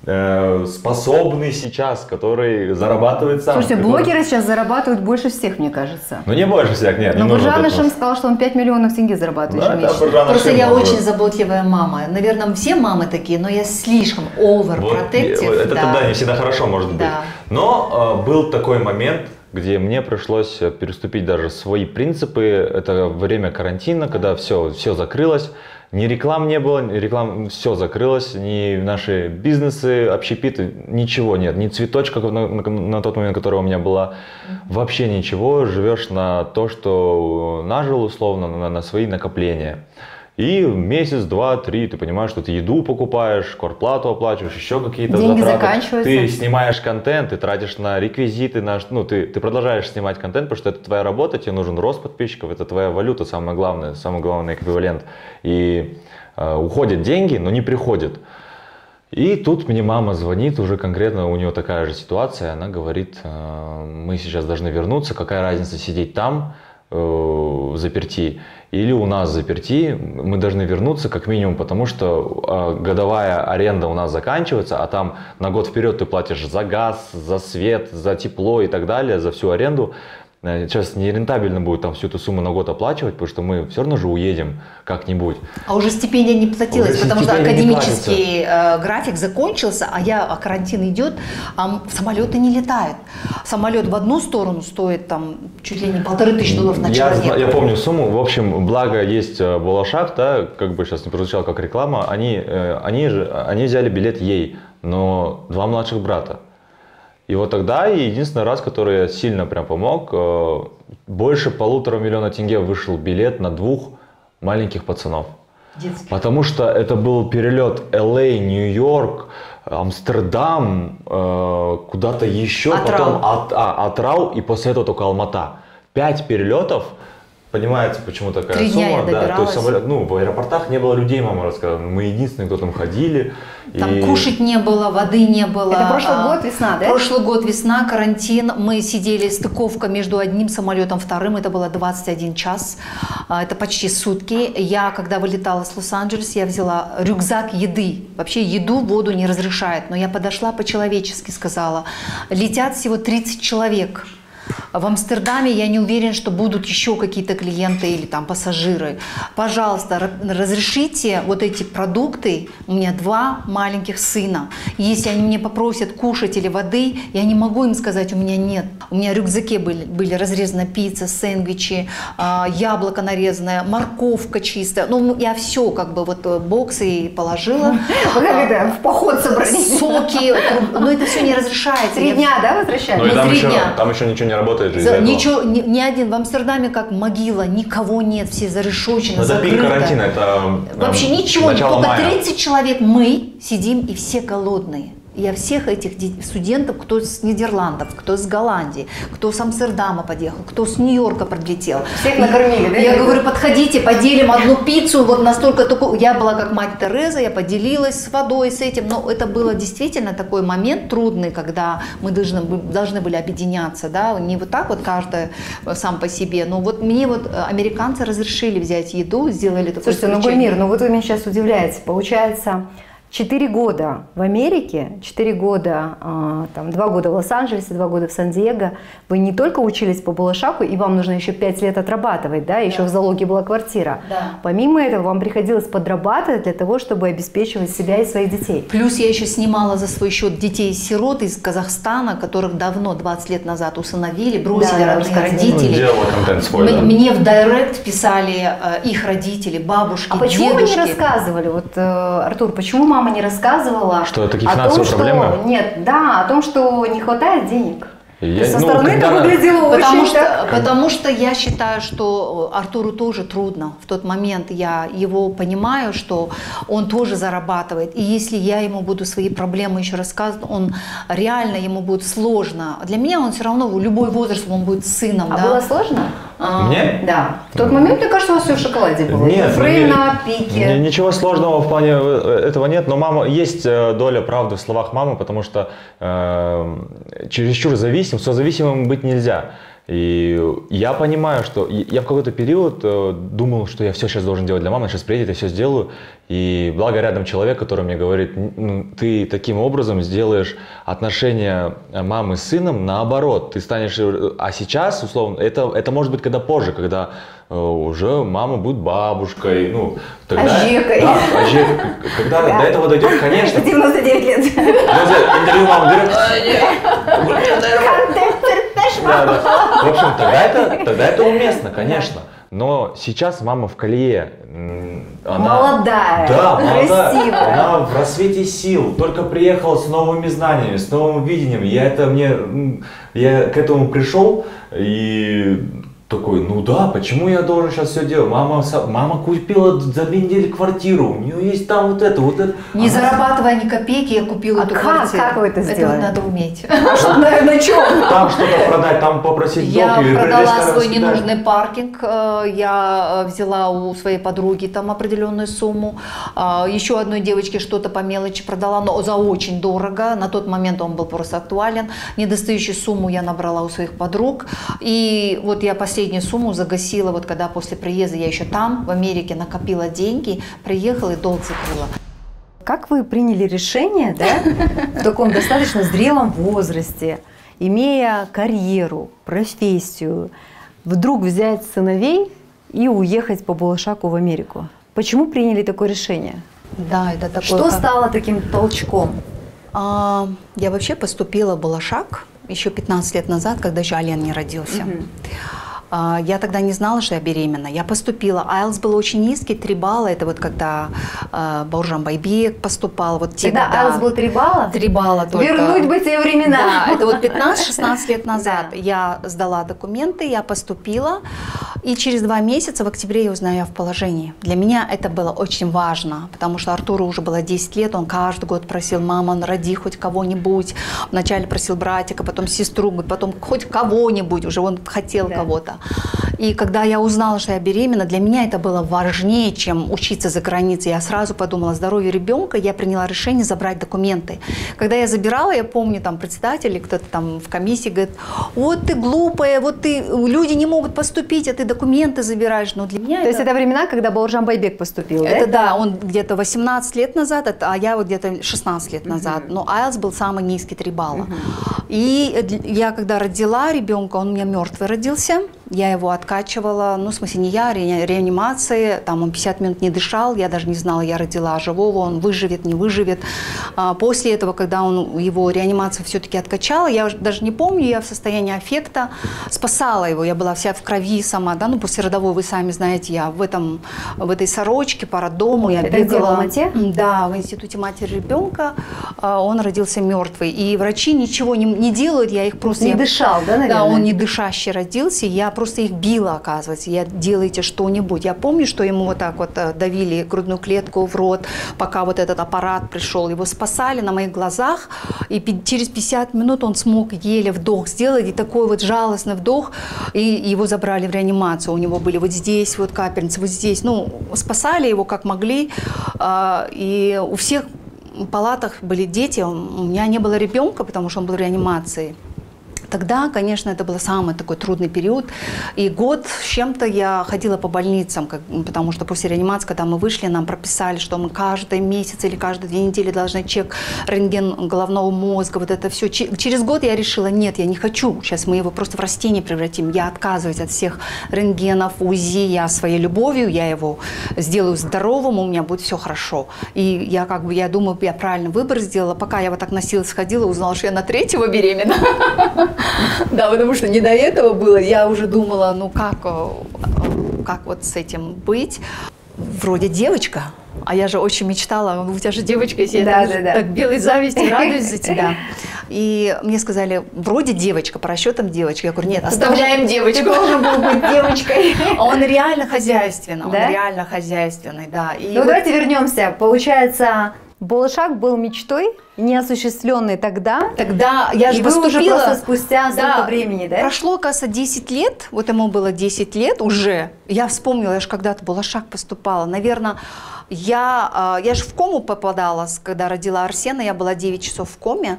э, способный сейчас, который зарабатывает сам. Слушайте, который- блогеры сейчас зарабатывают больше всех, мне кажется. Ну, не больше всех, нет, не Но нужно. Буржан тут- Ашим сказал, что он пять миллионов тенге зарабатывает Да, да, ежемесячно. Буржан Просто Ашим я может. очень заботливая мама. Наверное, все мамы такие, но я слишком Вот, overprotective. вот это да. не всегда хорошо может быть. Да. Но э, был такой момент, где мне пришлось э, переступить даже свои принципы. Это время карантина, когда все, все закрылось. Ни реклам не было, ни реклам, все закрылось, ни наши бизнесы, общепиты, ничего нет. Ни цветочка на, на, на тот момент, которая у меня была. Вообще ничего. Живешь на то, что нажил условно, на, на свои накопления. И месяц, два, три ты понимаешь, что ты еду покупаешь, квартплату оплачиваешь, еще какие-то Деньги затраты. заканчиваются. Ты снимаешь контент, ты тратишь на реквизиты, на, ну, ты, ты продолжаешь снимать контент, потому что это твоя работа, тебе нужен рост подписчиков, это твоя валюта, самое главное, самый главный эквивалент. И э, уходят деньги, но не приходят. И тут мне мама звонит, уже конкретно у нее такая же ситуация, она говорит, э, мы сейчас должны вернуться, какая разница сидеть там, э, заперти, или у нас заперти, мы должны вернуться как минимум, потому что э, годовая аренда у нас заканчивается, а там на год вперед ты платишь за газ, за свет, за тепло и так далее, за всю аренду. Сейчас нерентабельно будет там всю эту сумму на год оплачивать, потому что мы все равно же уедем как-нибудь. А уже стипендия не платилась, Уже потому что стипендия не академический э, график закончился, а я, а карантин идет, а самолеты не летают. Самолет в одну сторону стоит там чуть ли не полторы тысячи долларов на я, человека. Я помню сумму. В общем, благо есть Болошак, да, как бы сейчас не прозвучало как реклама, они, они, же, они взяли билет ей, но два младших брата. И вот тогда единственный раз, который я сильно прям помог, больше полутора миллиона тенге вышел билет на двух маленьких пацанов. Детский. Потому что это был перелет Эл Эй, Нью-Йорк, Амстердам, куда-то еще, Атрау. потом Ат, а, Атрау и после этого только Алмата. Пять перелетов. Понимаете, почему такая Три сумма? дня я Да, то есть добиралась. самолет, ну, в аэропортах не было людей, мама рассказала. Мы единственные, кто там ходили. Там и... кушать не было, воды не было. Это прошлый А, год, весна, да? Прошлый год, весна, карантин. Мы сидели, стыковка между одним самолетом, вторым. Это было двадцать один час. А, Это почти сутки. Я, когда вылетала с Лос-Анджелеса, я взяла рюкзак еды. Вообще еду, воду не разрешает. Но я подошла по-человечески, сказала, летят всего тридцать человек. В Амстердаме я не уверен, что будут еще какие-то клиенты или там пассажиры. Пожалуйста, разрешите вот эти продукты. У меня два маленьких сына. Если они мне попросят кушать или воды, я не могу им сказать, у меня нет. У меня в рюкзаке были, были разрезана пицца, сэндвичи, яблоко нарезанное, морковка чистая. Ну, я все как бы вот боксы положила. Вы как это, в поход собрались? Соки. Но это все не разрешается. Три Я- дня, да, возвращались? Ну и на там три еще, дня. там еще ничего не работает же из-за За- этого. Ничего, ни, ни один в Амстердаме как могила, никого нет, все зарешочены, Но это пик закрыто. карантина, это Вообще эм, ничего, начало только мая. тридцать человек мы сидим и все голодные. Я всех этих де- студентов, кто с Нидерландов, кто с Голландии, кто с Амстердама подъехал, кто с Нью-Йорка прилетел. Всех накормили, да? Я говорю, подходите, поделим одну пиццу, вот настолько только... Я была как мать Тереза, я поделилась с водой, с этим, но это было действительно такой момент трудный, когда мы должны, бы- должны были объединяться, да, не вот так вот каждый сам по себе, но вот мне вот американцы разрешили взять еду, сделали такое Слушайте, ну исключение. Гульмир, ну вот вы меня сейчас удивляете. Получается, четыре года в Америке, четыре года, а, там, два года в Лос-Анджелесе, два года в Сан-Диего. Вы не только учились по Болошаку, и вам нужно еще пять лет отрабатывать, да, еще в залоге была квартира. Да. Помимо этого, вам приходилось подрабатывать для того, чтобы обеспечивать себя и своих детей. Плюс я еще снимала за свой счет детей-сирот из Казахстана, которых давно, двадцать лет назад усыновили, бросили Да, родных рассказывали. Ну, родителей. делала контент свой, М- да. Мне в директ писали э, их родители, бабушки, А почему вы дедушки. не рассказывали, вот, э, Артур, почему мама не рассказывала Что это такие о том, финансовые что... проблемы? Нет, да, о том, что не хватает денег. Я- Со ну, стороны когда это она- выглядело Потому очень что, так. потому что я считаю, что Артуру тоже трудно. В тот момент я его понимаю, что он тоже зарабатывает. И если я ему буду свои проблемы еще рассказывать, он реально ему будет сложно. Для меня он все равно, в любой возраст, он будет сыном. А да. было сложно? А, Мне? Да. В тот момент, мне кажется, у вас все в шоколаде было. Нет, Фрей мне- на пике. мне ничего сложного в плане э, этого нет, но мама, есть э, доля правды в словах мамы, потому что э, чересчур зависим, созависимым быть нельзя. И я понимаю, что и- я в какой-то период э, думал, что я все сейчас должен делать для мамы, сейчас приедет, я все сделаю. И благо рядом человек, который мне говорит, ну, ты таким образом сделаешь отношения мамы с сыном наоборот. Ты станешь, э, а сейчас, условно, это, это может быть когда позже, когда э, уже мама будет бабушкой, ну, тогда... Ажекой. Да, ажекой. Когда Да. до этого дойдет, конечно. девяносто девять лет. Ну, за интервью мама берет. Да, да. В общем, тогда это, тогда это уместно, конечно. Но сейчас мама в колее. м, Она, Молодая, да, молодая. красивая. Она в рассвете сил, только приехала с новыми знаниями, с новым видением. Я это мне, м, я к этому пришел и такой, ну да, почему я должен сейчас все делать? Мама, мама купила за две недели квартиру, у нее есть там вот это, вот это. Не Она... зарабатывая ни копейки, я купила а эту как, квартиру. как вы это сделали? Это надо уметь. А что, на чем? Там что-то продать, там попросить Я долг или продала свой раскидать. ненужный паркинг, я взяла у своей подруги там определенную сумму, еще одной девочке что-то по мелочи продала, но за очень дорого, на тот момент он был просто актуален. Недостающую сумму я набрала у своих подруг, и вот я последнюю сумму загасила, вот когда после приезда я еще там, в Америке, накопила деньги, приехала и долг закрыла. Как вы приняли решение, да, в таком достаточно зрелом возрасте, имея карьеру, профессию, вдруг взять сыновей и уехать по Булашаку в Америку? Почему приняли такое решение? Да, это такое. Что стало таким толчком? А, я вообще поступила в Булашак еще пятнадцать лет назад, когда еще Ален не родился. Угу. Я тогда не знала, что я беременна. Я поступила. айлтс был очень низкий, три балла. Это вот когда э, Бауыржан Байбек поступал. Вот те, когда айлтс был три балла? три балла только. Вернуть бы те времена. Да, это вот пятнадцать-шестнадцать лет назад. Да. Я сдала документы, я поступила. И через два месяца, в октябре, я узнаю, я в положении. Для меня это было очень важно, потому что Артуру уже было десять лет. Он каждый год просил: мама, роди хоть кого-нибудь. Вначале просил братика, потом сестру, потом хоть кого-нибудь. Уже он хотел да. кого-то. И когда я узнала, что я беременна, для меня это было важнее, чем учиться за границей. Я сразу подумала о здоровье ребенка, я приняла решение забрать документы. Когда я забирала, я помню, там председатель или кто-то там в комиссии говорит: вот ты глупая, вот ты, люди не могут поступить, а ты документы забираешь. Но для меня То это... есть это времена, когда Бауыржан Байбек поступил, да? Это да, он где-то восемнадцать лет назад, а я вот где-то шестнадцать лет назад. Uh-huh. Но айлтс был самый низкий, три балла. Uh-huh. И я когда родила ребенка, он у меня мертвый родился. Я его откачивала, ну, в смысле, не я, ре, реанимации, там он пятьдесят минут не дышал, я даже не знала, я родила живого, он выживет, не выживет. А после этого, когда он его реанимацию все-таки откачала, я даже не помню, я в состоянии аффекта спасала его, я была вся в крови сама, да, ну, послеродовой, вы сами знаете, я в, этом, в этой сорочке по роддому, я Это бегала. В Алмате? Да, в институте матери ребенка, он родился мертвый, и врачи ничего не, не делают, я их просто... Не я, дышал, да, наверное? Да, он не дышащий родился, я просто их била, оказывается, я делайте что-нибудь. Я помню, что ему вот так вот давили грудную клетку в рот, пока вот этот аппарат пришел, его спасали на моих глазах, и через пятьдесят минут он смог еле вдох сделать, и такой вот жалостный вдох, и его забрали в реанимацию, у него были вот здесь вот капельницы, вот здесь, ну, спасали его как могли, и у всех в палатах были дети, у меня не было ребенка, потому что он был в реанимации. Тогда, конечно, это был самый такой трудный период. И год с чем-то я ходила по больницам, как, потому что после реанимации, когда мы вышли, нам прописали, что мы каждый месяц или каждые две недели должны чек, рентген головного мозга, вот это все. Через год я решила: нет, я не хочу, сейчас мы его просто в растение превратим. Я отказываюсь от всех рентгенов, УЗИ, я своей любовью, я его сделаю здоровым, у меня будет все хорошо. И я как бы, я думаю, я правильный выбор сделала. Пока я вот так носилась, ходила, узнала, что я на третьего беременна. Да, потому что не до этого было. Я уже думала, ну как, как вот с этим быть. Вроде девочка, а я же очень мечтала, у тебя же девочка, если да, я да, так, да. так белой завистью радуюсь за тебя. И мне сказали: вроде девочка, по расчетам девочка. Я говорю: нет, оставляем девочку. Ты должен был быть девочкой. А он реально хозяйственный, да? он реально хозяйственный, да. И ну вот... давайте вернемся. Получается, Булашак был мечтой, неосуществленной тогда. Тогда я же и поступила. Вы уже просто спустя столько да, времени, да? Прошло, кажется, десять лет, вот ему было десять лет уже. Я вспомнила, я же когда-то в Булашак поступала. Наверное, я, я же в кому попадала, когда родила Арсена, я была девять часов в коме.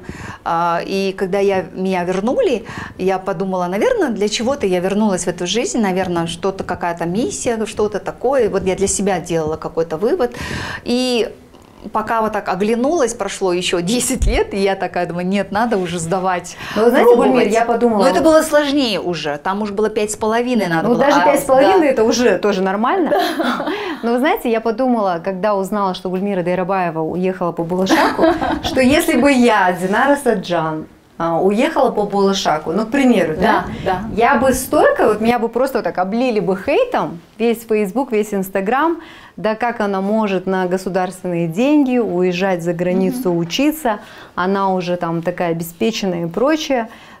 И когда я, меня вернули, я подумала: наверное, для чего-то я вернулась в эту жизнь, наверное, что-то, какая-то миссия, что-то такое. Вот я для себя делала какой-то вывод. И пока вот так оглянулась, прошло еще десять лет, и я такая думаю: нет, надо уже сдавать. Но вы знаете, Гульмир, я подумала... Но это было сложнее уже, там уже было пять с половиной надо ну, было. даже пять с половиной да. это уже тоже нормально. Да. Но вы знаете, я подумала, когда узнала, что Гульмира Дайрабаева уехала по Булашаку, что если бы я, Динара Саджан, уехала по Булашаку, ну, к примеру, да, да, да. я бы столько, вот меня бы просто вот так облили бы хейтом, весь Facebook, весь Инстаграм, да как она может на государственные деньги уезжать за границу, mm-hmm. учиться, она уже там такая обеспеченная и прочее,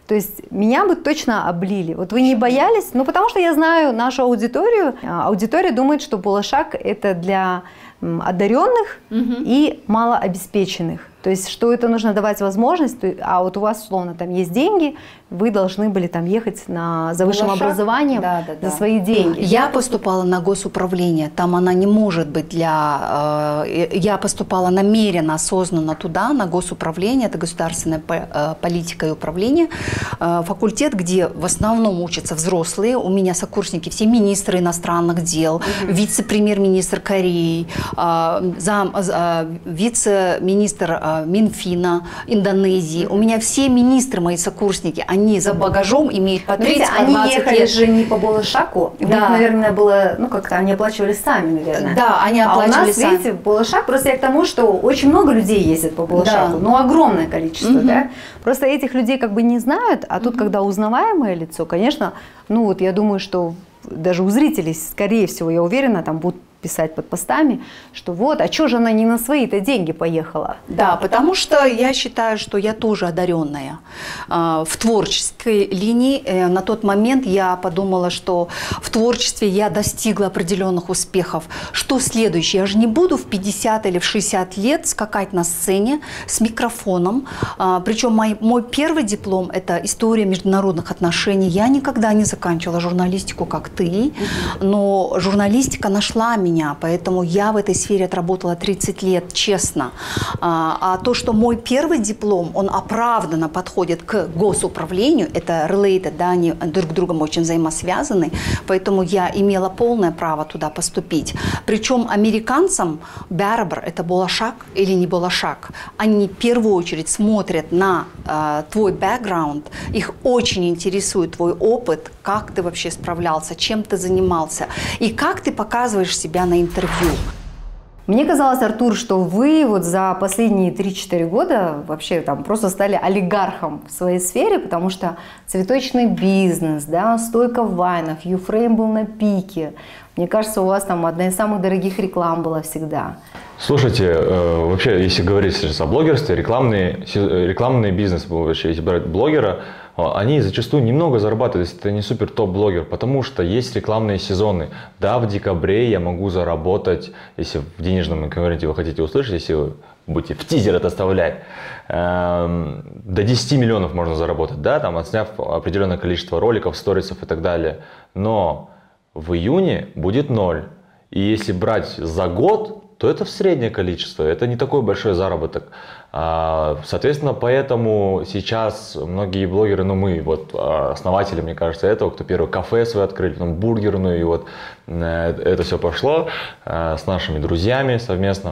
То есть меня бы точно облили. Вот вы не боялись? Ну, потому что я знаю нашу аудиторию. Аудитория думает, что Болашак – это для одаренных угу. и малообеспеченных. То есть, что это нужно давать возможность, а вот у вас, условно, там есть деньги, вы должны были там ехать на, за высшим Болашак? образованием да, да, за да. свои деньги. Я поступала на госуправление, там она не может быть для... Э, я поступала намеренно, осознанно туда, на госуправление, это государственная э, политика и управление, э, факультет, где в основном учатся взрослые, у меня сокурсники все министры иностранных дел, угу. вице-премьер-министр Кореи, э, зам, э, вице-министр э, Минфина Индонезии, у меня все министры, мои сокурсники, они за багажом имеют по тридцать, по двадцать лет. Они ехали же не по Болашаку, да. У них, наверное, было, ну как-то они оплачивали сами, наверное. Да, они оплачивали а у нас, сами. видите, Болашак, просто я к тому, что очень много людей ездит по Болашаку, да. ну огромное количество, угу. да. Просто этих людей как бы не знают, а тут, угу. когда узнаваемое лицо, конечно, ну вот я думаю, что даже у зрителей, скорее всего, я уверена, там будут писать под постами, что вот, а что же она не на свои-то деньги поехала? Да, потому что я считаю, что я тоже одаренная. В творческой линии на тот момент я подумала, что в творчестве я достигла определенных успехов. Что следующее? Я же не буду в пятьдесят или в шестьдесят лет скакать на сцене с микрофоном. Причем мой, мой первый диплом – это история международных отношений. Я никогда не заканчивала журналистику, как ты, но журналистика нашла меня. Меня, поэтому я в этой сфере отработала тридцать лет, честно. А, а то, что мой первый диплом, он оправданно подходит к госуправлению, это related, да, они друг с другом очень взаимосвязаны, поэтому я имела полное право туда поступить. Причем американцам Барбар, это Болашак или не Болашак, они в первую очередь смотрят на а, твой бэкграунд, их очень интересует твой опыт, как ты вообще справлялся, чем ты занимался и как ты показываешь себя на интервью. Мне казалось, Артур, что вы вот за последние три-четыре года вообще там просто стали олигархом в своей сфере, потому что цветочный бизнес, да, стойка вайнов, Юфрейм был на пике. Мне кажется, у вас там одна из самых дорогих реклам была всегда. Слушайте, э, вообще, если говорить сейчас о блогерстве, рекламный, рекламный бизнес, вообще, если брать блогера, они зачастую немного зарабатывают, если это не супер топ-блогер, потому что есть рекламные сезоны. Да, в декабре я могу заработать, если в денежном эквиваленте вы хотите услышать, если вы будете в тизер это оставлять, э, до десяти миллионов можно заработать, да, там, отсняв определенное количество роликов, сторисов и так далее. Но в июне будет ноль. И если брать за год, то это в среднее количество, это не такой большой заработок. Соответственно, поэтому сейчас многие блогеры, ну мы, вот основатели, мне кажется, этого, кто первый кафе свое открыли, потом бургерную, и вот это все пошло с нашими друзьями совместно.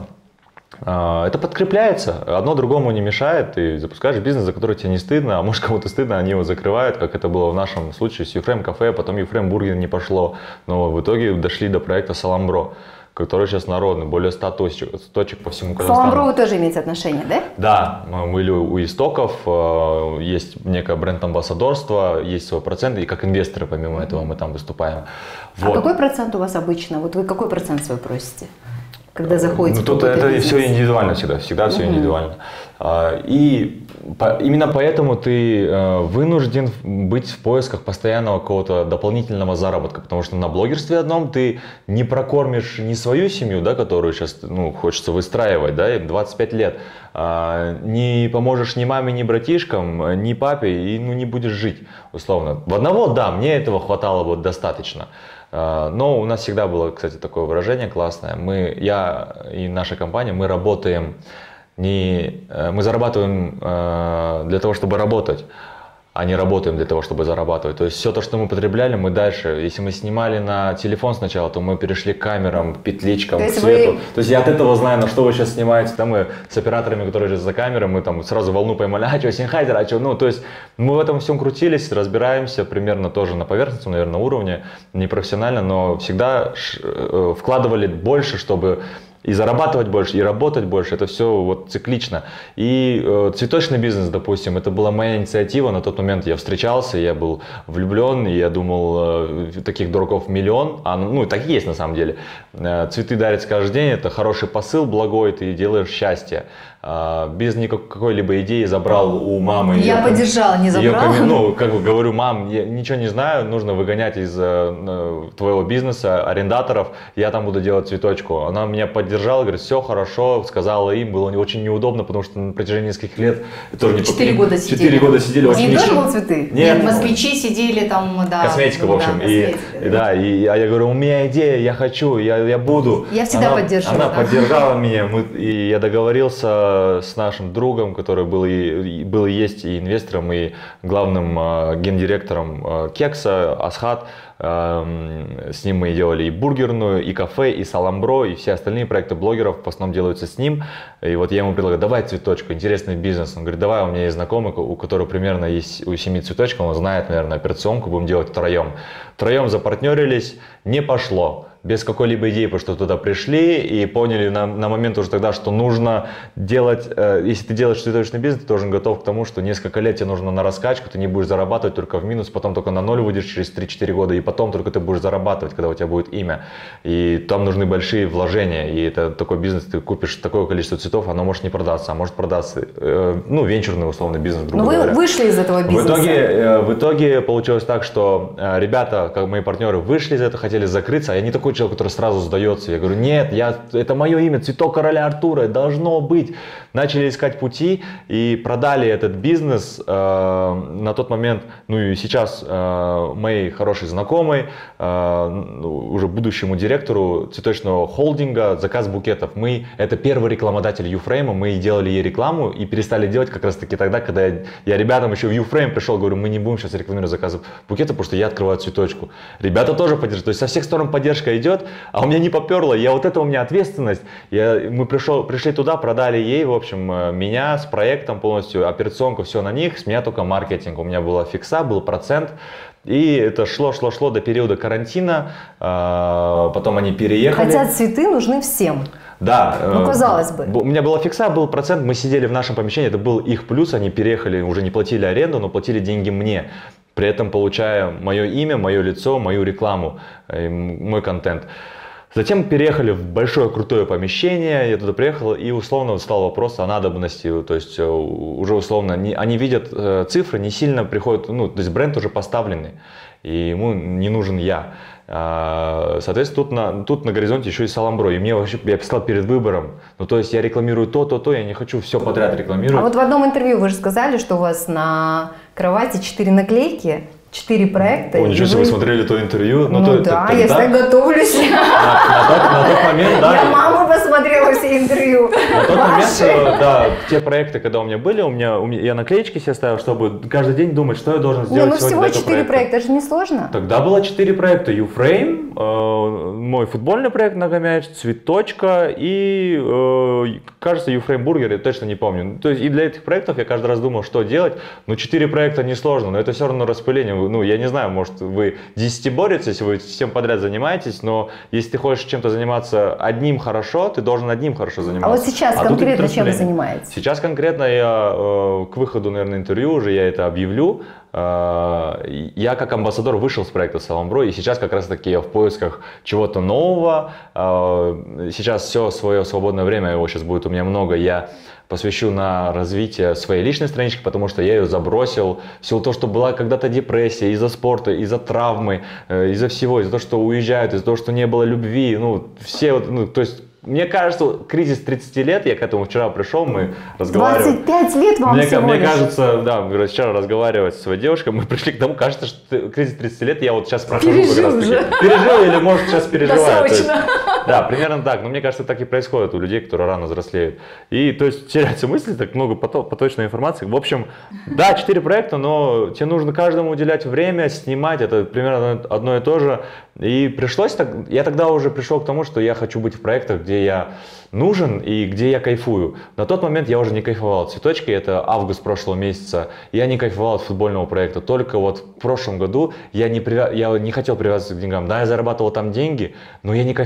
Это подкрепляется, одно другому не мешает, ты запускаешь бизнес, за который тебе не стыдно, а может кому-то стыдно, они его закрывают, как это было в нашем случае с Юфрейм кафе, потом Юфрейм бургер не пошло, но в итоге дошли до проекта Саламбро, который сейчас народный, более ста точек, точек по всему Казахстану. К Саламбро вы тоже имеете отношение, да? Да, мы были у истоков, есть некое бренд-амбассадорство, есть свой процент, и как инвесторы помимо этого мы там выступаем. Вот. А какой процент у вас обычно? Вот вы какой процент свой просите, когда заходите? Ну, тут это бизнес? Все индивидуально всегда, всегда все угу. индивидуально. И по, именно поэтому ты вынужден быть в поисках постоянного какого-то дополнительного заработка, потому что на блогерстве одном ты не прокормишь ни свою семью, да, которую сейчас ну, хочется выстраивать, да, им двадцать пять лет, не поможешь ни маме, ни братишкам, ни папе, и ну, не будешь жить, условно. В одного, да, мне этого хватало бы достаточно. Но у нас всегда было, кстати, такое выражение классное. Мы, я и наша компания, мы работаем не, мы зарабатываем для того, чтобы работать, а не работаем для того, чтобы зарабатывать. То есть все то, что мы потребляли, мы дальше. Если мы снимали на телефон сначала, то мы перешли к камерам, петличкам, к цвету. Вы... То есть я от этого знаю, на что вы сейчас снимаете. Там мы с операторами, которые сейчас за камерой, мы там сразу волну поймали, а что, Синхайзер, а что? Ну, то есть мы в этом всем крутились, разбираемся примерно тоже на поверхностном, наверное, уровне, не профессионально, но всегда вкладывали больше, чтобы и зарабатывать больше, и работать больше, это все вот циклично. И э, цветочный бизнес, допустим, это была моя инициатива, на тот момент я встречался, я был влюблен, и я думал, э, таких дураков миллион, а, ну так и есть на самом деле. Э, цветы дарить каждый день, это хороший посыл благой, ты делаешь счастье. Э, без никакой-либо идеи забрал у мамы. Я ее, поддержала, не забрала. Ее, ну, как бы говорю, мам, я ничего не знаю, нужно выгонять из э, твоего бизнеса арендаторов, я там буду делать цветочку. Она меня поддержала. Говорит, все хорошо, сказала им, было очень неудобно, потому что на протяжении нескольких лет тоже Четыре не года сидели. Четыре года сидели. Не тоже был цветы? Нет, москвичи сидели там, да. Косметика, ну, в общем. Да, и, и, да, и а я говорю, у меня идея, я хочу, я, я буду. Я всегда она, поддерживаю. Она да? поддержала меня, мы, и я договорился с нашим другом, который был и, был и есть и инвестором, и главным э, гендиректором э, Кекса, Асхат. С ним мы делали и бургерную, и кафе, и Саламбро, и все остальные проекты блогеров в основном делаются с ним. И вот я ему предлагаю, давай цветочку, интересный бизнес. Он говорит, давай, у меня есть знакомый, у которого примерно есть у семьи цветочка, он знает, наверное, операционку, будем делать втроем. Втроем запартнерились, не пошло. Без какой-либо идеи, потому что туда пришли и поняли на, на момент уже тогда, что нужно делать, э, если ты делаешь цветочный бизнес, ты должен готов к тому, что несколько лет тебе нужно на раскачку, ты не будешь зарабатывать только в минус, потом только на ноль выйдешь через три-четыре года, и потом только ты будешь зарабатывать, когда у тебя будет имя. И там нужны большие вложения, и это такой бизнес, ты купишь такое количество цветов, оно может не продаться, а может продаться, э, ну, венчурный условный бизнес, грубо говоря. Но вы вышли из этого бизнеса. В итоге, э, в итоге получилось так, что э, ребята, как мои партнеры, вышли из этого, хотели закрыться, а я не такой человек, который сразу сдается. Я говорю, нет, я, это мое имя, цветок короля Артура, должно быть. Начали искать пути и продали этот бизнес. Э, на тот момент, ну и сейчас э, моей хорошей знакомой, э, уже будущему директору цветочного холдинга «Заказ букетов». Мы, это первый рекламодатель Юфрейма, мы делали ей рекламу и перестали делать как раз таки тогда, когда я, я ребятам еще в Юфрейм пришел, говорю, мы не будем сейчас рекламировать заказы букетов, потому что я открываю цветочку. Ребята тоже поддерживают, то есть со всех сторон поддержка идет, а у меня не поперло, я вот это у меня ответственность. Я, мы пришел, пришли туда, продали ей, в общем, меня с проектом полностью, операционку, все на них, с меня только маркетинг. У меня была фикса, был процент. И это шло, шло, шло до периода карантина, потом они переехали. Хотя цветы нужны всем. Да. Ну, казалось бы. У меня была фикса, был процент, мы сидели в нашем помещении, это был их плюс, они переехали, уже не платили аренду, но платили деньги мне. При этом получая мое имя, мое лицо, мою рекламу, мой контент. Затем переехали в большое крутое помещение, я туда приехал, и условно встал вопрос о надобности, то есть уже условно не, они видят э, цифры, не сильно приходят, ну, то есть бренд уже поставленный, и ему не нужен я. А, соответственно, тут на, тут на горизонте еще и Саламбро, и мне вообще, я писал перед выбором, ну то есть я рекламирую то, то, то, я не хочу все подряд рекламировать. А вот в одном интервью вы же сказали, что у вас на кровати четыре наклейки. Четыре проекта. О, ничего себе, вы смотрели то интервью. Ну, ну то, да, то, я всегда готовлюсь. На, на, тот, на тот момент, да. Я маму посмотрела все интервью. На тот момент, да, те проекты, когда у меня были, у меня, у меня я наклеечки себе ставил, чтобы каждый день думать, что я должен сделать Не, ну сегодня всего для этого четыре проекта. проекта, это же не сложно. Тогда было четыре проекта. Юфрейм, э, мой футбольный проект «Многомяч», «Цветочка» и, э, кажется, Юфрейм Бургер, я точно не помню. То есть и для этих проектов я каждый раз думал, что делать. Ну, четыре проекта несложно, но это все равно распыление. Ну, я не знаю, может, вы десяти боретесь, вы всем подряд занимаетесь, но если ты хочешь чем-то заниматься одним хорошо, ты должен одним хорошо заниматься. А вот сейчас а конкретно чем вы занимаетесь? Сейчас конкретно я э, к выходу, наверное, интервью уже я это объявлю. Э, я как амбассадор вышел с проекта Саламбро, и сейчас как раз таки я в поисках чего-то нового. Э, сейчас все свое свободное время, его сейчас будет у меня много, я посвящу на развитие своей личной странички, потому что я ее забросил в силу того, что была когда-то депрессия из-за спорта, из-за травмы, э, из-за всего, из-за того, что уезжают, из-за того, что не было любви, ну, все, ну, то есть, мне кажется, кризис тридцати лет, я к этому вчера пришел, мы разговаривали. двадцать пять лет вам мне, всего мне лишь. кажется, да, мы вчера разговаривали со своей девушкой, мы пришли к тому, кажется, что кризис тридцати лет, я вот сейчас прохожу Пережил как раз уже. таки. Пережил или, может, сейчас переживаю. То есть, Досрочно. да, примерно так, но мне кажется, так и происходит у людей, которые рано взрослеют. И, то есть, теряются мысли, так много поточной информации. В общем, да, четыре проекта, но тебе нужно каждому уделять время, снимать, это примерно одно и то же. И пришлось так, я тогда уже пришел к тому, что я хочу быть в проектах, где я нужен и где я кайфую. На тот момент я уже не кайфовал от «Цветочки», это август прошлого месяца, я не кайфовал от футбольного проекта, только вот в прошлом году я не, привя... я не хотел привязываться к деньгам. Да, я зарабатывал там деньги, но я не кайфовал от этого,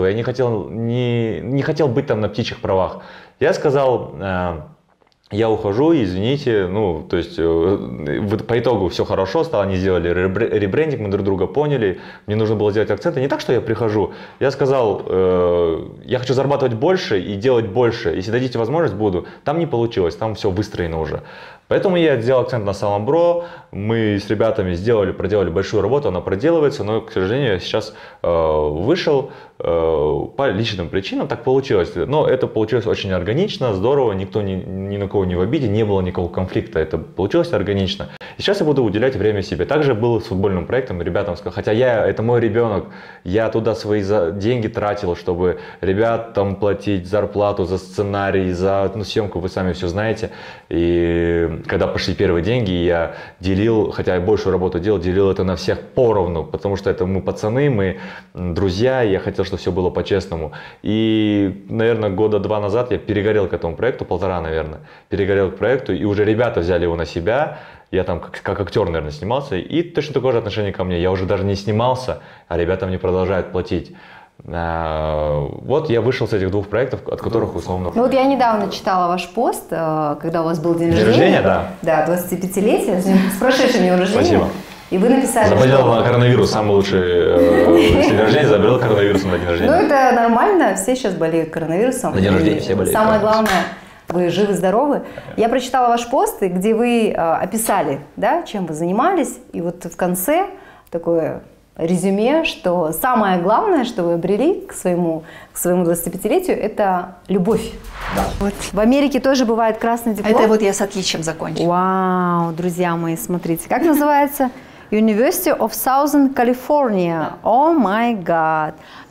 этого, я не хотел, не, не хотел быть там на птичьих правах. Я сказал, э, я ухожу, извините, ну, то есть э, по итогу все хорошо стало, они сделали ребрендинг, мы друг друга поняли, мне нужно было сделать акценты. Не так, что я прихожу, я сказал, э, я хочу зарабатывать больше и делать больше, если дадите возможность, буду. Там не получилось, там все выстроено уже. Поэтому я сделал акцент на Salammbro, мы с ребятами сделали, проделали большую работу, она проделывается, но, к сожалению, я сейчас э, вышел э, по личным причинам, так получилось. Но это получилось очень органично, здорово, никто ни, ни на кого не в обиде, не было никакого конфликта, это получилось органично. И сейчас я буду уделять время себе. Также был с футбольным проектом, ребятам сказал, хотя я, это мой ребенок, я туда свои за, деньги тратил, чтобы ребятам платить зарплату за сценарий, за ну, съемку, вы сами все знаете. И когда пошли первые деньги, я делил, хотя я большую работу делал, делил это на всех поровну, потому что это мы пацаны, мы друзья, и я хотел, чтобы все было по-честному. И, наверное, года два назад я перегорел к этому проекту, полтора, наверное, перегорел к проекту, и уже ребята взяли его на себя. Я там как, как актер, наверное, снимался, и точно такое же отношение ко мне. Я уже даже не снимался, а ребята мне продолжают платить. Вот я вышел с этих двух проектов, от которых условно... Ну вот я недавно читала ваш пост, когда у вас был день рождения. День рождения, да. Да, двадцатипятилетие, с прошедшим днем рождения. Спасибо. И вы написали, заболел что... на коронавирус, самый лучший э, день рождения, заболел коронавирусом на день рождения. Ну это нормально, все сейчас болеют коронавирусом. На день рождения все болеют. Самое главное, вы живы-здоровы. Я прочитала ваш пост, где вы э, описали, да, чем вы занимались, и вот в конце такое резюме, что самое главное, что вы обрели к своему, к своему двадцатипятилетию, это любовь. Да. Вот. В Америке тоже бывает красный диплом. Это вот я с отличием закончила. Вау, друзья мои, смотрите, как называется? University of Southern California. О май гад.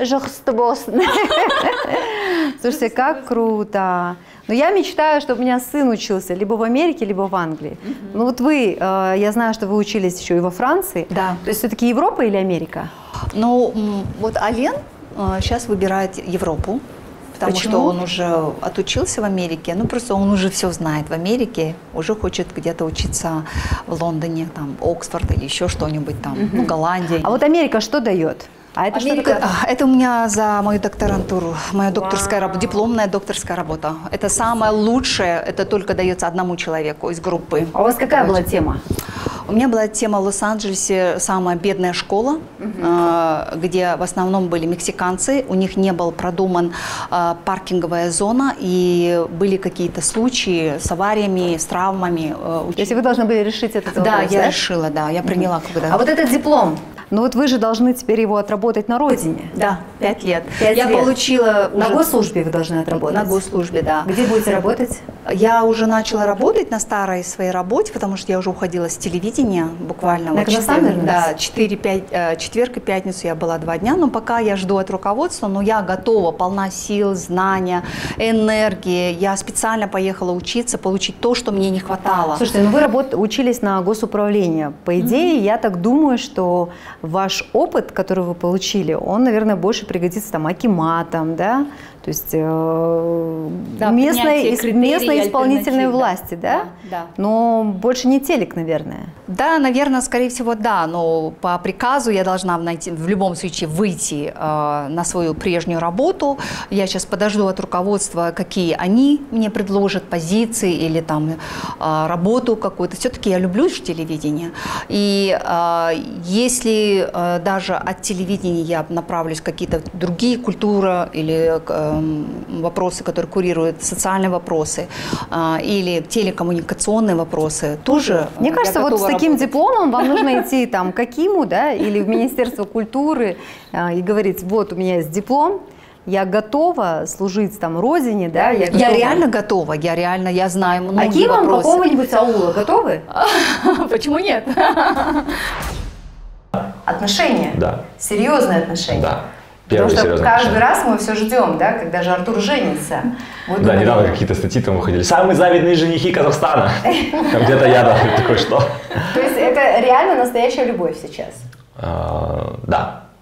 Слушайте, как круто. Но я мечтаю, чтобы у меня сын учился либо в Америке, либо в Англии. Mm-hmm. Ну вот вы, э, я знаю, что вы учились еще и во Франции. Да. То есть все-таки Европа или Америка? Ну, вот Ален э, сейчас выбирает Европу, потому Почему? что он уже отучился в Америке. Ну, просто он уже все знает в Америке, уже хочет где-то учиться в Лондоне, там, Оксфорд или еще что-нибудь там, mm-hmm. ну, Голландия. А вот Америка что дает? А это Америка, что такое? это у меня за мою докторантуру, моя докторская работа, дипломная докторская работа. Это самое лучшее, это только дается одному человеку из группы. А у вас какая была тема? У меня была тема в Лос-Анджелесе «Самая бедная школа», uh-huh. где в основном были мексиканцы, у них не был продуман э, паркинговая зона, и были какие-то случаи с авариями, с травмами. Э, Если вы должны были решить этот вопрос, да? Я да? решила, да, я приняла. Uh-huh. когда... А вот этот диплом, ну вот вы же должны теперь его отработать на родине. Да, пять лет. Пять я лет. получила... На уже... госслужбе вы должны отработать? На госслужбе, да. Где будете работать? Я уже начала работать на старой своей работе, потому что я уже уходила с телевидения буквально. На вот четыре, да, четыре, пять, четверг и пятницу я была два дня, но пока я жду от руководства, но я готова, полна сил, знания, энергии. Я специально поехала учиться, получить то, что мне не хватало. Слушайте, ну вы работ... учились на госуправление. По идее, mm-hmm. я так думаю, что ваш опыт, который вы получили, он, наверное, больше пригодится там акиматам, да? То есть э, да, местной, местной исполнительной власти, да? Да, да? Но больше не телек, наверное. Да, наверное, скорее всего, да. Но по приказу я должна найти, в любом случае выйти э, на свою прежнюю работу. Я сейчас подожду от руководства, какие они мне предложат позиции или там э, работу какую-то. Все-таки я люблю телевидение. И э, если э, даже от телевидения я направлюсь в какие-то другие культуры или э, вопросы, которые курируют социальные вопросы э, или телекоммуникационные вопросы, тоже. Мне кажется, вот с таким работать. Дипломом вам нужно идти там к Акиму, да, или в Министерство культуры э, и говорить: вот у меня есть диплом, я готова служить там родине, да? Я, я реально готова, я реально, я знаю многие Акимом вопросы. какого-нибудь аула готовы? Почему нет? Отношения? Да. Серьезные отношения? Да. Потому Первый что каждый отношения. раз мы все ждем, да, когда же Артур женится. Мы да, думали... недавно какие-то статьи там выходили. Самые завидные женихи Казахстана. Где-то я такой, что? То есть это реально настоящая любовь сейчас? Да.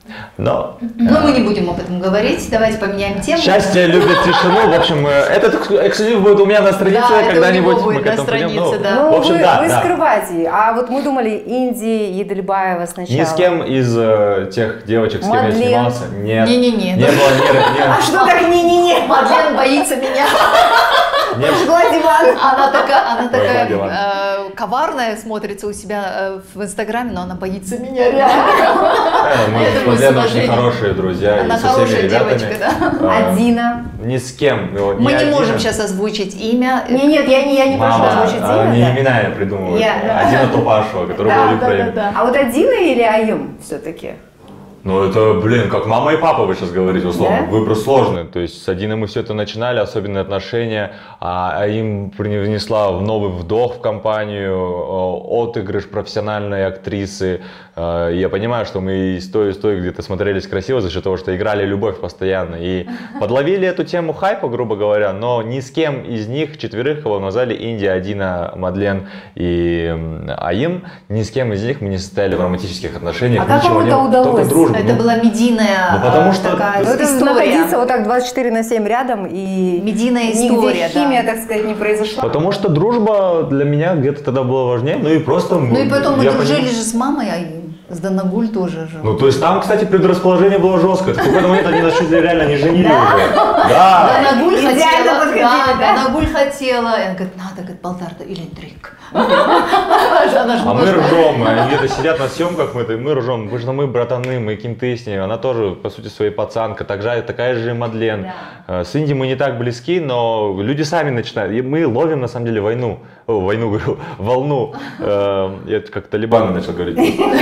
Но... Но мы не будем об этом говорить, давайте поменяем тему. Счастье любит тишину. В общем, этот эксклюзив будет у меня на странице, да, когда-нибудь мы к на этому странице, придем. Да. Ну, в общем, вы, да, вы да. скрываете. А вот мы думали, Инди Едельбаева сначала. Ни с кем из э, тех девочек, с кем Мадлен. я снимался, нет. Не-не-не. Не было ни, А ни, что так не-не-не? Мадлен боится меня. не, Жгла диван. Она такая, она такая Ой, ладно. э, коварная смотрится у себя э, в Инстаграме, но она боится меня реально. Э, мы Я с думаю, Мадлен очень уважение. хорошие друзья. Она и со всеми хорошая ребятами. девочка, да. Э, А Дина? Ни с кем. Вот, Мы ни не один. можем сейчас озвучить имя. Не, нет, я не, я не прошу Мама, озвучить а, имя. не да. имена я придумываю. Я- Адина Тупашева, которая Да, говорит да, про да, имя. да. А вот Адина или Аюм все-таки? Ну это, блин, как мама и папа вы сейчас говорите, условно. Да? Выбор сложный. То есть с Адиной мы все это начинали, особенные отношения, а, а им принесла в новый вдох в компанию, о, отыгрыш профессиональной актрисы. А, я понимаю, что мы и с той, и с той где-то смотрелись красиво за счет того, что играли любовь постоянно. И подловили эту тему хайпа, грубо говоря, но ни с кем из них, четверых, кого назвали, Инди, Адина, Мадлен и м, Аим, ни с кем из них мы не состояли в романтических отношениях. А как ничего вам не это было, удалось? только дружба. Это Ну, была медийная Ну, потому э, что- такая Ну, это история. находиться вот так двадцать четыре на семь рядом и Медийная нигде история, да. химия, так сказать, не произошла. Потому что дружба для меня где-то тогда была важнее, ну и просто... Ну и потом мы я дружили понимаю- же с мамой, а и с Данагуль тоже же. Ну то есть там, кстати, предрасположение было жесткое. В какой-то момент они нас чуть ли реально не женили уже. Да. Данагуль Идеально хотела, подходили, да, да? Данагуль хотела, и она говорит, надо, говорит, полтарта или трик. Она же А мы может- ржем, они где-то сидят на съемках, мы, мы ржем, мы же мы братаны, мы кенты с ней, она тоже, по сути, своей пацанка, такая, такая же и Мадлен. Э, С Инди мы не так близки, но люди сами начинают, и мы ловим, на самом деле, войну, О, войну, говорю, волну, Э, я как Талибаны начал говорить.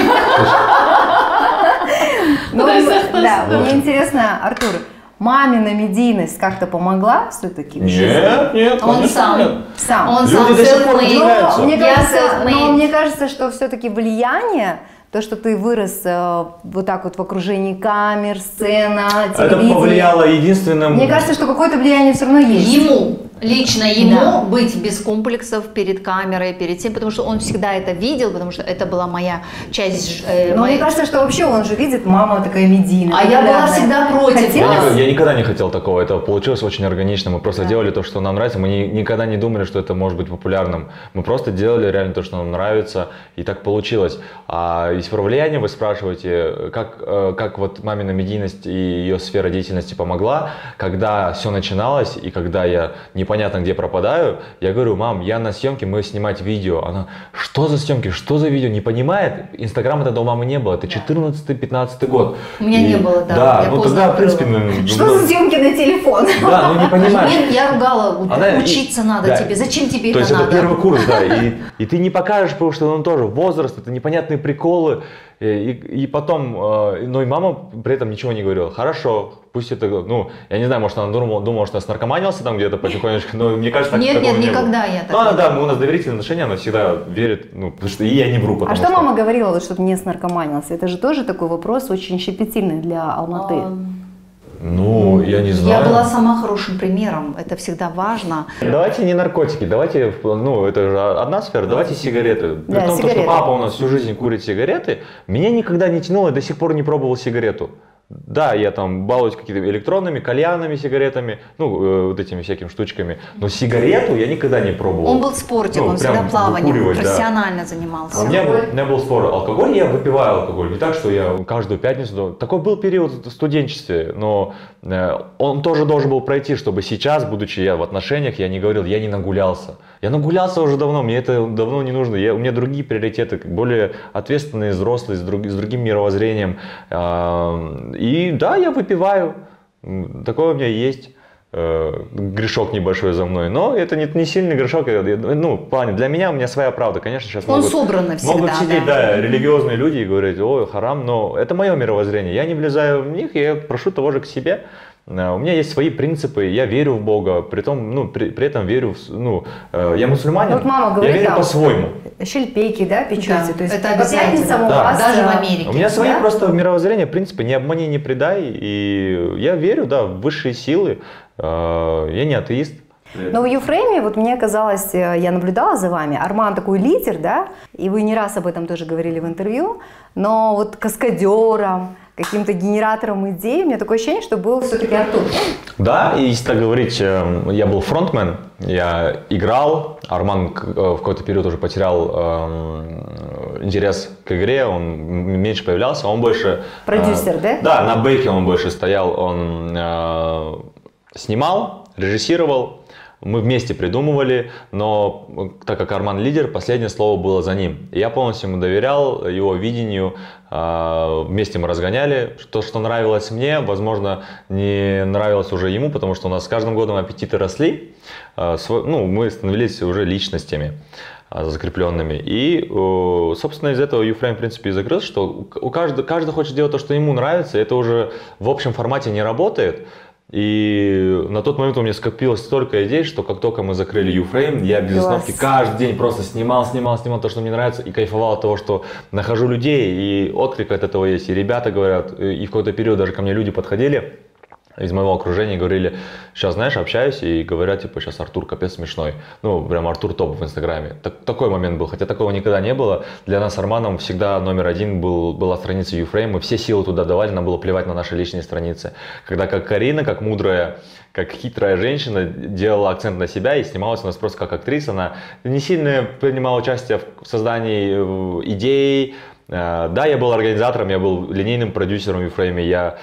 Ну, да, мне интересно, Артур, мамина медийность как-то помогла все-таки? Нет, нет, Он конечно, сам. нет. Сам. Он Люди сам до сих пор self-made. удивляются. Но мне, Я кажется, self-made. но мне кажется, что все-таки влияние, то, что ты вырос э, вот так вот в окружении камер, сцена, Это телевидение. повлияло единственным... Мне кажется, что какое-то влияние все равно есть. Ему, лично ему Да. быть без комплексов перед камерой, перед тем, потому что он всегда это видел, потому что это была моя часть. э, Но моей- мне кажется, что вообще он же видит, мама такая медийная. А я была популярная. всегда против. Я, Хотелось? никогда- я никогда не хотел такого, это получилось очень органично, мы просто Да. делали то, что нам нравится, мы ни- никогда не думали, что это может быть популярным, мы просто делали реально то, что нам нравится, и так получилось. А если про влияние вы спрашиваете, как, э, как вот мамина медийность и ее сфера деятельности помогла, когда все начиналось, и когда я непонятно где пропадаю, я говорю, мам, я на съемке, мы снимать видео, она, что за съемки, что за видео, не понимает, инстаграма тогда у мамы не было, это четырнадцатый-пятнадцатый год. У меня не было, да, Да, я ну поздно тогда, в принципе, открыла. ну, Что ну, за съемки на телефон? да, ну не понимаешь. Нет, я ругала, у- Она- и- учиться надо да. тебе, зачем тебе То это есть надо? это первый курс, да, и, и ты не покажешь, потому что он тоже возраст, это непонятные приколы, и, и, и потом, э, но и мама при этом ничего не говорила. Хорошо, пусть это, ну, я не знаю, может она думала, думала что я снаркоманился там где-то потихонечку, но мне кажется, так, Нет, такого нет, не было. никогда я так Ну, она, не да, мы- у нас доверительные отношения, она всегда верит, ну, потому что и я не вру, потому А что что... мама говорила, вот, чтобы не снаркоманился? Это же тоже такой вопрос очень щепетильный для Алматы. А, Ну, я не знаю. Я была сама хорошим примером, это всегда важно. Давайте не наркотики, давайте, ну, это же одна сфера, давайте сигареты. При Да, том, то, сигареты. что папа у нас всю жизнь курит сигареты, меня никогда не тянуло, я до сих пор не пробовал сигарету. Да, я там балуюсь какими-то электронными, кальянными сигаретами, ну, э, вот этими всякими штучками, но сигарету я никогда не пробовал. Он был спортик, Ну, он прям всегда плаванием, выкуривать, да. профессионально А занимался. у меня, был, у меня был спор. Алкоголь, я выпиваю алкоголь. Не так, что я каждую пятницу. Такой был период в студенчестве, но э, он тоже должен был пройти, чтобы сейчас, будучи я в отношениях, я не говорил, я не нагулялся. Я нагулялся уже давно, мне это давно не нужно. Я, у меня другие приоритеты, более ответственные, взрослые, с, друг, с другим мировоззрением. Э, и да, я выпиваю. Такое у меня есть. Грешок небольшой за мной, но это не, не сильный грешок, ну, в плане, для меня у меня своя правда, конечно, сейчас Он могут, собранный всегда, могут сидеть, да. да, религиозные люди и говорить, ой, харам, но это мое мировоззрение, я не влезаю в них, я прошу того же к себе, у меня есть свои принципы, я верю в Бога, при том, ну, при, при этом верю, в, ну, я мусульманин, Вот мама я говорит, верю там, по-своему. Щельпейки, да, печете? Да, То есть это по обязательно. пятницам у Да. вас, Даже в э, Америке. У меня свои Да? просто мировоззрения, принципы, не обмани, не предай, и я верю, да, в высшие силы, я не атеист. Но в Юфрейме, вот мне казалось, э, я наблюдала за вами, Арман такой лидер, да, и вы не раз об этом тоже говорили в интервью, но вот каскадером, каким-то генератором идей. У меня такое ощущение, что был все-таки Артур. Да, и если так говорить, я был фронтмен, я играл, Арман в какой-то период уже потерял э, интерес к игре, он меньше появлялся, он больше... Продюсер, э, да? Да, на бэке он больше стоял, он э, снимал, режиссировал. Мы вместе придумывали, но так как Арман лидер, последнее слово было за ним. И я полностью ему доверял, его видению. Вместе мы разгоняли. То, что нравилось мне, возможно, не нравилось уже ему, потому что у нас с каждым годом аппетиты росли. Ну, мы становились уже личностями закрепленными. И, собственно, из этого YouFrame, в принципе, и закрылся, что у каждого, каждый хочет делать то, что ему нравится. Это уже в общем формате не работает. И на тот момент у меня скопилось столько идей, что как только мы закрыли YouFrame, я без остановки каждый день просто снимал, снимал, снимал то, что мне нравится, и кайфовал от того, что нахожу людей, и отклик от этого есть. И ребята говорят, и в какой-то период даже ко мне люди подходили из моего окружения, говорили, сейчас, знаешь, общаюсь, и говорят, типа, сейчас Артур капец смешной. Ну, прям Артур топ в Инстаграме. Так, такой момент был, хотя такого никогда не было. Для нас с Арманом всегда номер один был, была страница YouFrame, мы все силы туда давали, нам было плевать на наши личные страницы. Когда как Карина, как мудрая, как хитрая женщина, делала акцент на себя и снималась у нас просто как актриса. Она не сильно принимала участие в создании идей. Да, я был организатором, я был линейным продюсером в YouFrame, я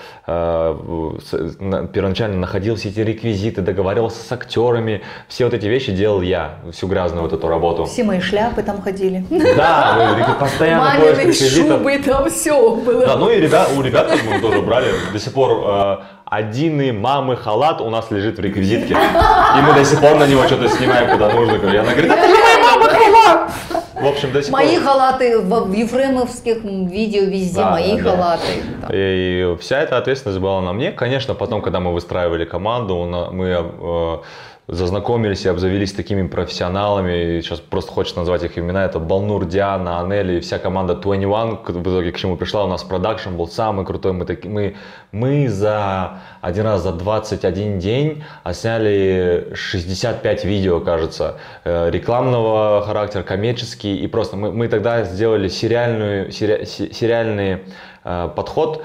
э, с, на, первоначально находил все эти реквизиты, договаривался с актерами, все вот эти вещи делал я, всю грязную вот эту работу. Все мои шляпы там ходили. Да, мы постоянно поиск реквизитов. Шубы, там все было. Да, ну и ребят, у ребят мы тоже брали, до сих пор э, Адины, мамы, халат у нас лежит в реквизитке, и мы до сих пор на него что-то снимаем, куда нужно. И она говорит, это же моя мама халат! В общем, до сих мои пор... халаты в ефремовских видео везде, да, мои да, халаты. Да. И вся эта ответственность была на мне. Конечно, потом, когда мы выстраивали команду, мы э, зазнакомились и обзавелись такими профессионалами. И сейчас просто хочется назвать их имена. Это Балнур, Диана, Анели и вся команда двадцать один, в итоге к чему пришла. У нас продакшн был самый крутой. Мы, таки, мы, мы за один раз за двадцать один день сняли шестьдесят пять видео, кажется, рекламного характера, коммерческие. И просто мы, мы тогда сделали сериальную, сери, сериальный э, подход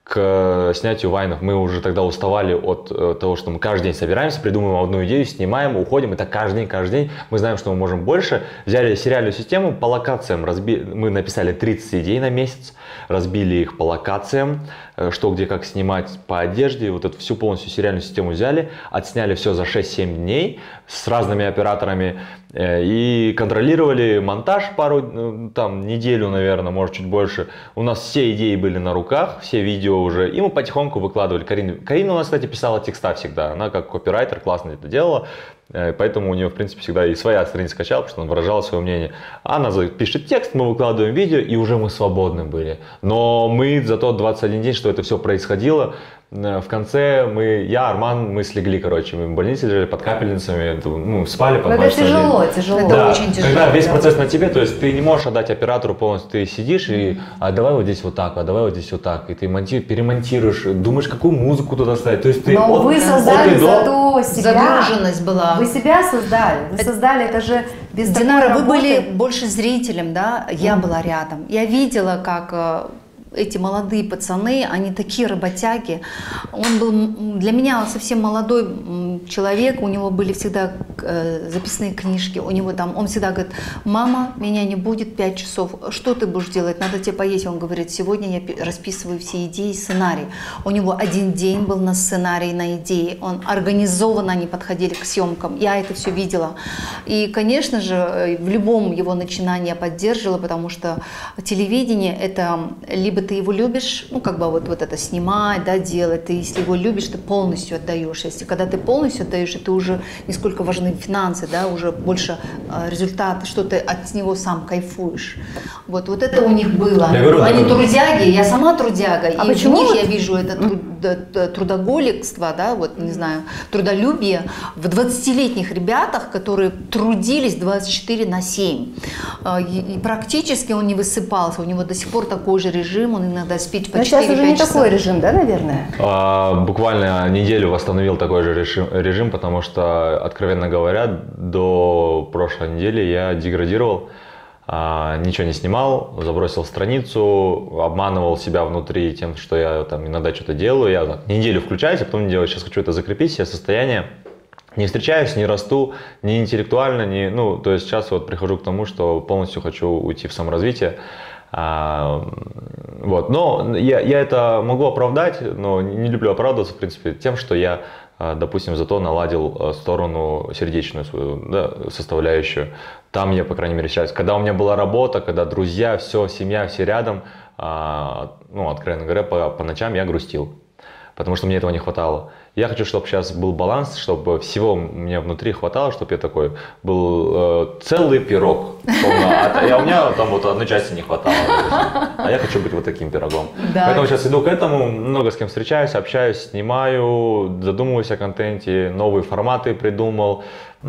к снятию вайнов. Мы уже тогда уставали от э, того, что мы каждый день собираемся, придумываем одну идею, снимаем, уходим. Это каждый день, каждый день. Мы знаем, что мы можем больше. Взяли сериальную систему по локациям. Разби... Мы написали тридцать идей на месяц, разбили их по локациям, э, что, где, как снимать, по одежде. Вот эту всю полностью сериальную систему взяли, отсняли все за шесть-семь дней с разными операторами э, и контролировали монтаж пару, там, неделю, наверное, может, чуть больше. У нас все идеи были на руках, все видео уже, и мы потихоньку выкладывали. Карина, Карина у нас, кстати, писала текста всегда, она как копирайтер классно это делала, поэтому у нее, в принципе, всегда и своя страница качала, потому что она выражала свое мнение. Она пишет текст, мы выкладываем видео, и уже мы свободны были. Но мы за тот двадцать один день, что это все происходило, в конце мы, я, Арман, мы слегли, короче, мы в больнице лежали под капельницами, ну, спали по это тяжело, тяжело. Это да, очень тяжело. Когда весь да. процесс на тебе, то есть ты не можешь отдать оператору полностью, ты сидишь и, а давай вот здесь вот так, а давай вот здесь вот так, и ты монти, перемонтируешь, думаешь, какую музыку туда ставить, то есть ты Но от, вы создали от зато себя. Загруженность была. Вы себя создали, вы создали, это же без такой Динара, вы работы. были больше зрителем, да? Я mm. была рядом. Я видела, как эти молодые пацаны, они такие работяги. Он был для меня совсем молодой человек, у него были всегда записные книжки, у него там, он всегда говорит, мама, меня не будет пять часов, что ты будешь делать, надо тебе поесть. Он говорит, сегодня я расписываю все идеи, сценарий. У него один день был на сценарий, на идеи, он организованно, они подходили к съемкам, я это все видела. И, конечно же, в любом его начинании я поддерживала, потому что телевидение это либо ты его любишь, ну как бы вот, вот это снимать, да, делать, ты если его любишь, ты полностью отдаешь. Если когда ты полностью отдаешь, и ты уже не сколько важны финансы, да, уже больше э, результат, что ты от него сам кайфуешь. Вот, вот это у них было. Говорю, они говорю. трудяги, я сама трудяга, А и почему в них вот... я вижу это труд, трудоголикство, да, вот не знаю, трудолюбие в двадцатилетних ребятах, которые трудились двадцать четыре на семь. И, и практически он не высыпался, у него до сих пор такой же режим, он иногда спит по четыре-пять часов. Но сейчас уже не такой режим, да, наверное? А, буквально неделю восстановил такой же режим, режим, потому что, откровенно говоря, до прошлой недели я деградировал. ничего не снимал, забросил страницу, обманывал себя внутри тем, что я там иногда что-то делаю. Я так, неделю включаюсь, а потом не делаю. Сейчас хочу это закрепить, себе состояние. Не встречаюсь, не расту, ни интеллектуально, ни, ну, то есть сейчас вот прихожу к тому, что полностью хочу уйти в саморазвитие. А, вот, но я, я это могу оправдать, но не люблю оправдываться, в принципе, тем, что я, допустим, зато наладил сторону сердечную свою, да, составляющую. Там я, по крайней мере, сейчас, когда у меня была работа, когда друзья, все, семья, все рядом, а, ну, откровенно говоря, по, по ночам я грустил, потому что мне этого не хватало. Я хочу, чтобы сейчас был баланс, чтобы всего мне внутри хватало, чтобы я такой был э, целый пирог. А, а у меня там вот одной части не хватало. А я хочу быть вот таким пирогом. Да. Поэтому сейчас иду к этому, много с кем встречаюсь, общаюсь, снимаю, задумываюсь о контенте, новые форматы придумал.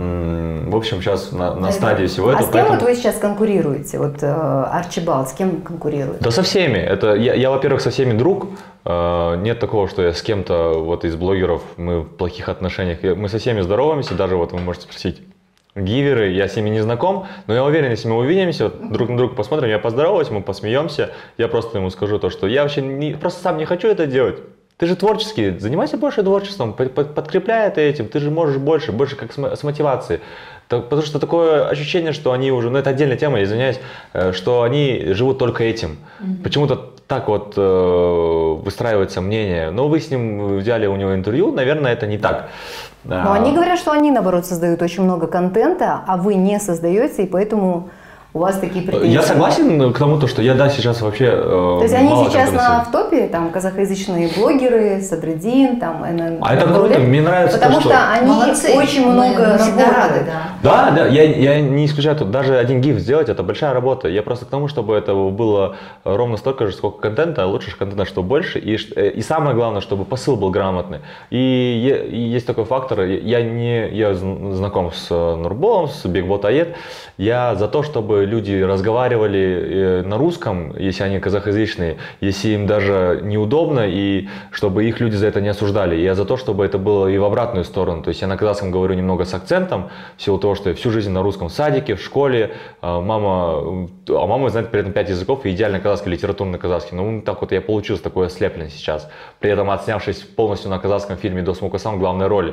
В общем, сейчас на, на стадии всего этого. А с кем поэтому... вот вы сейчас конкурируете? Вот Арчибалд, с кем конкурирует? Да со всеми. Это я, я во-первых, со всеми друг. Нет такого, что я с кем-то вот из блогеров мы в плохих отношениях. Мы со всеми здороваемся, даже вот вы можете спросить, гиверы, я с ними не знаком, но я уверен, если мы увидимся, вот, друг на друга посмотрим, я поздороваюсь, мы посмеемся, я просто ему скажу то, что я вообще не, просто сам не хочу это делать. Ты же творческий, занимайся больше творчеством, подкрепляй это этим, ты же можешь больше, больше как с мотивацией. Потому что такое ощущение, что они уже, ну это отдельная тема, я извиняюсь, что они живут только этим. Mm-hmm. Почему-то так вот э, выстраивается мнение. Но вы с ним взяли у него интервью, наверное, это не так. Но они говорят, что они, наоборот, создают очень много контента, а вы не создаете, и поэтому у вас такие претензии. Я согласен к тому, что я, да, сейчас вообще э, То есть они сейчас на, в топе, там, казахоязычные блогеры, Садриддин, там, эн эн. А это круто, мне нравится Потому то, что, что они молодцы, очень мы, много мы всегда работают. рады, да. Да, да, я, я не исключаю, тут даже один гиф сделать, это большая работа. Я просто к тому, чтобы этого было ровно столько же, сколько контента, а лучше контента, что больше. И, и самое главное, чтобы посыл был грамотный. И, и есть такой фактор, я не я знаком с Нурболом, с Бекбот Аед, я за то, чтобы люди разговаривали на русском, если они казахоязычные, если им даже неудобно, и чтобы их люди за это не осуждали. Я за то, чтобы это было и в обратную сторону. То есть я на казахском говорю немного с акцентом, в силу того, что я всю жизнь на русском в садике, в школе, мама, а мама знает при этом пять языков и идеально казахский, литературный казахский. Ну, так вот я получился такой ослепленный сейчас, при этом отснявшись полностью на казахском фильме «Дос Мукасан» в главной роли.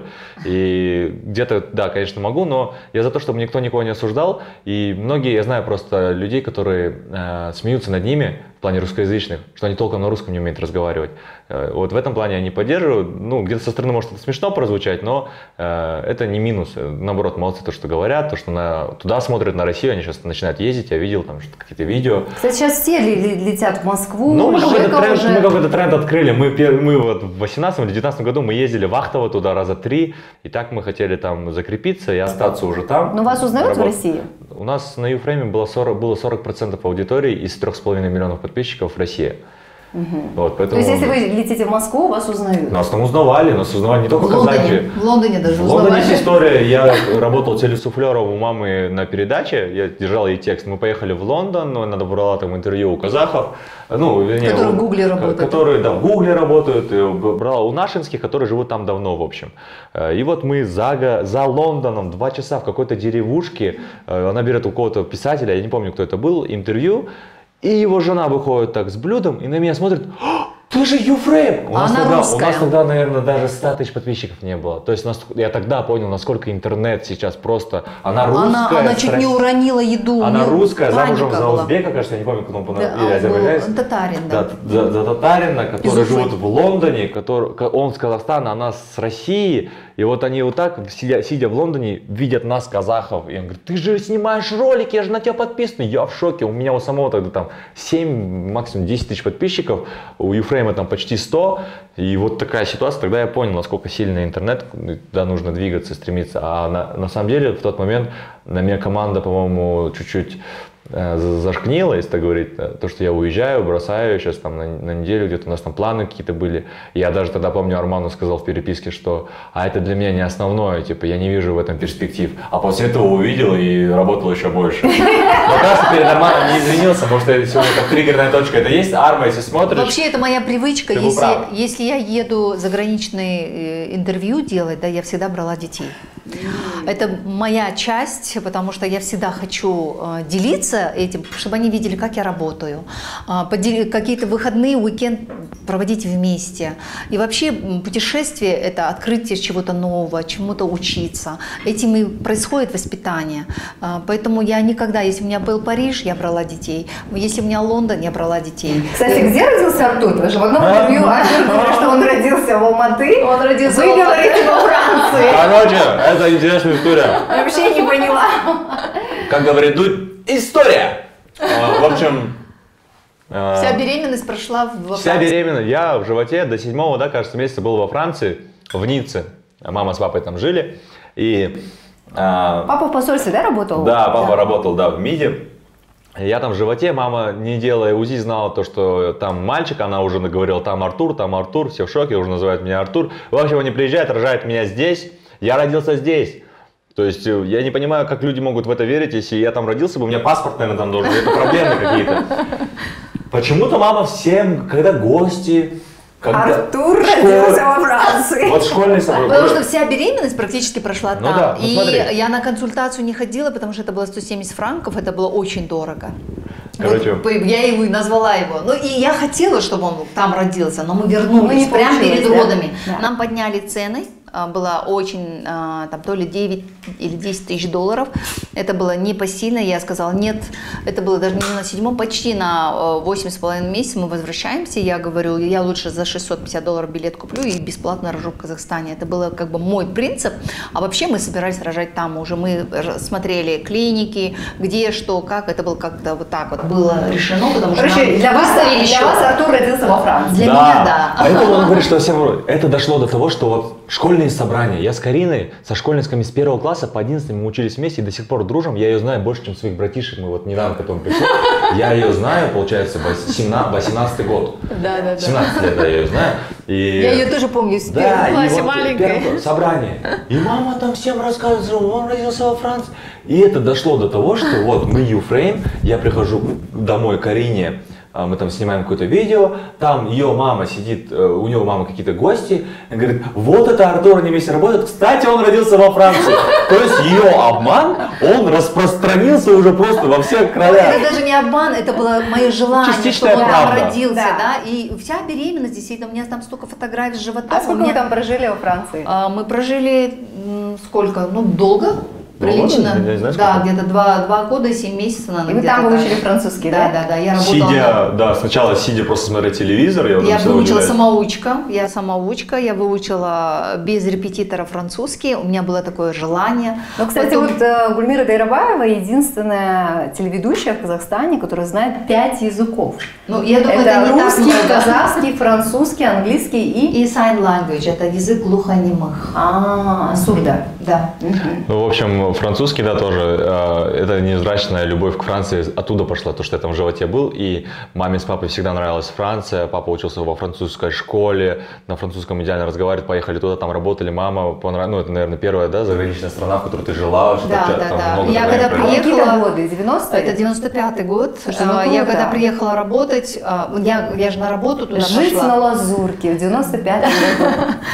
И где-то, да, конечно, могу, но я за то, чтобы никто никого не осуждал. И многие, я знаю просто людей, которые э, смеются над ними в плане русскоязычных, что они толком на русском не умеют разговаривать. Э, вот в этом плане я не поддерживаю. Ну, где-то со стороны может это смешно прозвучать, но э, это не минус. Наоборот, молодцы то, что говорят, то, что на, туда смотрят, на Россию, они сейчас начинают ездить. Я видел там какие-то видео. Кстати, сейчас все летят в Москву. Ну, мы какой-то тренд, уже... какой тренд открыли. Мы, мы вот в восемнадцатом или девятнадцатом году мы ездили в Ахтово туда раза три, и так мы хотели там закрепиться и остаться уже там. Но вас узнают работать. в России? У нас на Юфрейме было сорок, было сорок процентов аудитории из трех с половиной миллионов подписчиков в России. Угу. Вот, поэтому... То есть, если вы летите в Москву, вас узнают? Нас там узнавали, нас узнавали не только в Лондоне, казахи. В Лондоне даже в узнавали. В Лондоне есть история. Я работал телесуфлером у мамы на передаче, я держал ей текст. Мы поехали в Лондон, она брала там интервью у казахов. Ну, вернее, которые в Гугле работают. Которые, да, в Гугле работают. Брала у нашинских, которые живут там давно, в общем. И вот мы за, за Лондоном два часа в какой-то деревушке, она берет у кого-то писателя, я не помню, кто это был, интервью. И его жена выходит так с блюдом и на меня смотрит: ты же Юфрейм! У, а нас тогда, у нас тогда, русская. наверное, даже ста тысяч подписчиков не было. То есть нас, я тогда понял, насколько интернет сейчас просто... Она русская. Она, она чуть не уронила еду. Она русская, замужем за была. узбека, кажется, я не помню, кто он Да, или азербайджанец. татарин, да. Да, за, за татарина, который Из живет в Лондоне, который, он с Казахстана, она с России. И вот они вот так, сидя, сидя в Лондоне, видят нас, казахов. И он говорит: ты же снимаешь ролики, я же на тебя подписан. Я в шоке. У меня у самого тогда там семь, максимум десять тысяч подписчиков. У Юфрейма там почти сто. И вот такая ситуация. Тогда я понял, насколько сильный интернет, куда нужно двигаться, стремиться. А на, на самом деле в тот момент на меня команда, по-моему, чуть-чуть зашкнило, если так говорить, то, что я уезжаю, бросаю сейчас там на, на неделю, где-то у нас там планы какие-то были. Я даже тогда, помню, Арману сказал в переписке, что а это для меня не основное, типа я не вижу в этом перспектив. А после этого увидел и работал еще больше. Но кажется, перед Арманом не извинился, потому что это сегодня как триггерная точка. Это есть Арма, если смотришь. Вообще это моя привычка, если, если я еду заграничные интервью делать, да, я всегда брала детей. Это моя часть, потому что я всегда хочу э, делиться этим, чтобы они видели, как я работаю. Э, какие-то выходные, уикенд проводить вместе. И вообще путешествие – это открытие чего-то нового, чему-то учиться. Этим и происходит воспитание. Э, поэтому я никогда, если у меня был Париж, я брала детей. Если у меня Лондон, я брала детей. Кстати, где родился Артур? Вы же в одном интервью говорили, что он родился в Алматы. Он родился Вы в Алматы. говорите во Франции. Короче, это интересная история. Я вообще не поняла. Как говорит Дудь, история. А, В общем, а, Вся беременность прошла во вся Франции. беременность. Я в животе до седьмого, да, кажется, месяца был во Франции, в Ницце. Мама с папой там жили. И, а, Папа в посольстве, да, работал? да, папа работал, да, в МИДе. Я там в животе, мама, не делая УЗИ, знала то, что там мальчик, она уже говорила, там Артур, там Артур, все в шоке, уже называют меня Артур. В общем, они приезжают, рожают меня здесь, я родился здесь. То есть я не понимаю, как люди могут в это верить, если я там родился бы, у меня паспорт, наверное, там должен быть, это проблемы какие-то. Почему-то мама всем, когда гости... Когда Артур школа- родился во Франции. Вот школьный собой. Потому что вся беременность практически прошла Ну там. да, ну и смотри. я на консультацию не ходила, потому что это было сто семьдесят франков, это было очень дорого. Короче. Вот, я его и назвала его. Ну и я хотела, чтобы он там родился, но мы вернулись Ну, не прямо получилось, перед да? родами. Да. Нам подняли цены. а, Было очень, а, там, то ли девять или десять тысяч долларов. Это было непосильно. Я сказала, нет, это было даже не на седьмом, почти на восемь с половиной месяцев мы возвращаемся. Я говорю, я лучше за шестьсот пятьдесят долларов билет куплю и бесплатно рожу в Казахстане. Это было как бы мой принцип. А вообще мы собирались рожать там уже. Мы р- смотрели клиники, где, что, как. Это было как-то вот так вот было решено, потому что Короче, нам для вас, выставили для счет. вас Артур родился во Франции. Для меня, да. Поэтому он говорит, что всем это дошло до того, что вот школьные собрания. Я с Кариной, со школьниками с первого класса по одиннадцатый мы учились вместе и до сих пор дружим. Я ее знаю больше, чем своих братишек. Мы вот недавно к этому пришли. Я ее знаю, получается, восемнадцатый год. Да, да, да. семнадцать лет, да, я ее знаю. И... Я ее тоже помню с Да, первого и класса вот маленькой. первое собрание. И мама там всем рассказывает, что он родился во Франции. И это дошло до того, что вот мы Юфрейм, я прихожу домой к Карине, а, мы там снимаем какое-то видео, там ее мама сидит, э, у него мама какие-то гости, и говорит, вот это Артур, они вместе работают, кстати, он родился во Франции. То есть ее обман, он распространился уже просто во всех краях. Это даже не обман, это было мое желание, Частичная чтобы он там правда. родился, Да. да. И вся беременность, действительно, у меня там столько фотографий с животом. А у сколько меня- вы там прожили во Франции? А, Мы прожили м, сколько? Ну, долго. Прилично. Я не знаю, Да, сколько. где-то два, два года, семь месяцев, наверное. И вы где-то там так. выучили французский, Да, да? да, да. Я работала. Сидя, да, сначала сидя просто смотреть телевизор, я, вот Я там всегда выучила удивляюсь. самоучка, я самоучка, я выучила без репетитора французский, у меня было такое желание. Ну, кстати, Потом- вот э, Гульмира Дайрабаева единственная телеведущая в Казахстане, которая знает пять языков. Ну, я думаю, это, это, не так русский, много. казахский, французский, английский и... И sign language, это язык глухонемых. А, сурда. Да. Ну, в общем, французский, да, тоже, э, это невзрачная любовь к Франции оттуда пошла, то, что я там в животе был, и маме с папой всегда нравилась Франция, папа учился во французской школе, на французском идеально разговаривает, поехали туда, там работали, мама, понрав... ну, это, наверное, первая, да, заграничная страна, в которой ты жила, что Да, там да, да. много Я времени когда провела. приехала- Какие там годы? девяностые? Это девяносто пятый год. Слушай, ну А, Я круто. когда приехала работать, а, я, я же на работу туда Жить пошла. на лазурке в девяносто пятом году.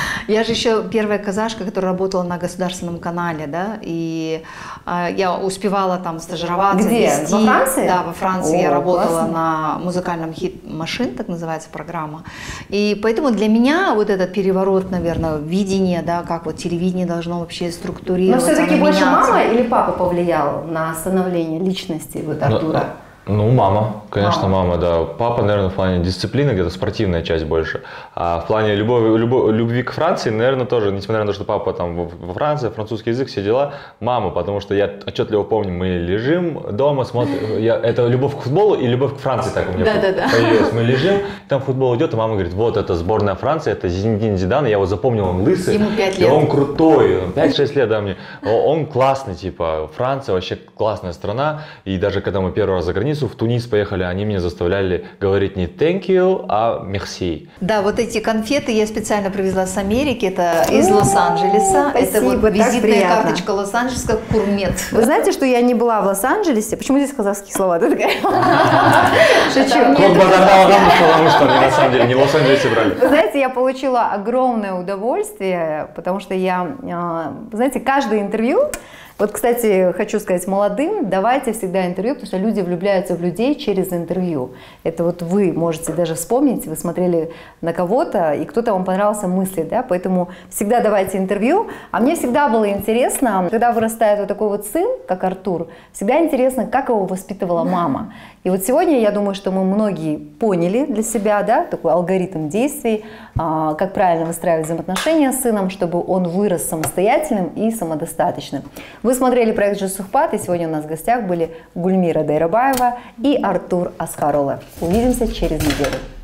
Я же еще первая казашка, которая работала на государственном канале, да, и а, я успевала там стажироваться. Где? вести. Во Франции? Да, во Франции. О, я работала классно. на музыкальном хит-машин, так называется программа. И поэтому для меня вот этот переворот, наверное, видение, да, как вот телевидение должно вообще Но структурироваться. все-таки оно больше меняться. мама или папа повлиял на становление личности вот Артура? Ну, мама, конечно, Мама. мама, да. Папа, наверное, в плане дисциплины, где-то спортивная часть больше. А в плане любови, любо- любви к Франции, наверное, тоже, несмотря на то, что папа там во во Франции, французский язык, все дела, мама, потому что я отчетливо помню, мы лежим дома, смотрим, я, это любовь к футболу и любовь к Франции так у меня Да-да-да. появилась. Мы лежим, там футбол идет, и мама говорит, вот это сборная Франции, это Зинедин Зидан, я его запомнил, он лысый, Ему пять и лет. он крутой, пять-шесть лет, да, мне, О, он классный, типа, Франция вообще классная страна, и даже когда мы первый раз за границей границу, в Тунис поехали, они меня заставляли говорить не thank you, а merci. Да, вот эти конфеты я специально привезла с Америки, это из Лос-Анджелеса. Спасибо, это вот так визитная приятно. карточка Лос-Анджелеса, курмет. Вы знаете, что я не была в Лос-Анджелесе? Почему здесь казахские слова? Ты такая? Шучу. Кот базарного рынка, потому что они на самом деле не в Лос-Анджелесе брали. Вы знаете, я получила огромное удовольствие, потому что я, вы знаете, каждое интервью, вот, кстати, хочу сказать молодым, давайте всегда интервью, потому что люди влюбляются в людей через интервью. Это вот вы можете даже вспомнить, вы смотрели на кого-то, и кто-то вам понравился мысли, да, поэтому всегда давайте интервью. А мне всегда было интересно, когда вырастает вот такой вот сын, как Артур, всегда интересно, как его воспитывала мама. И вот сегодня, я думаю, что мы многие поняли для себя, да, такой алгоритм действий, а, как правильно выстраивать взаимоотношения с сыном, чтобы он вырос самостоятельным и самодостаточным. Вы смотрели проект «Жусухпат», и сегодня у нас в гостях были Гульмира Дайрабаева и Артур Асхарулы. Увидимся через неделю.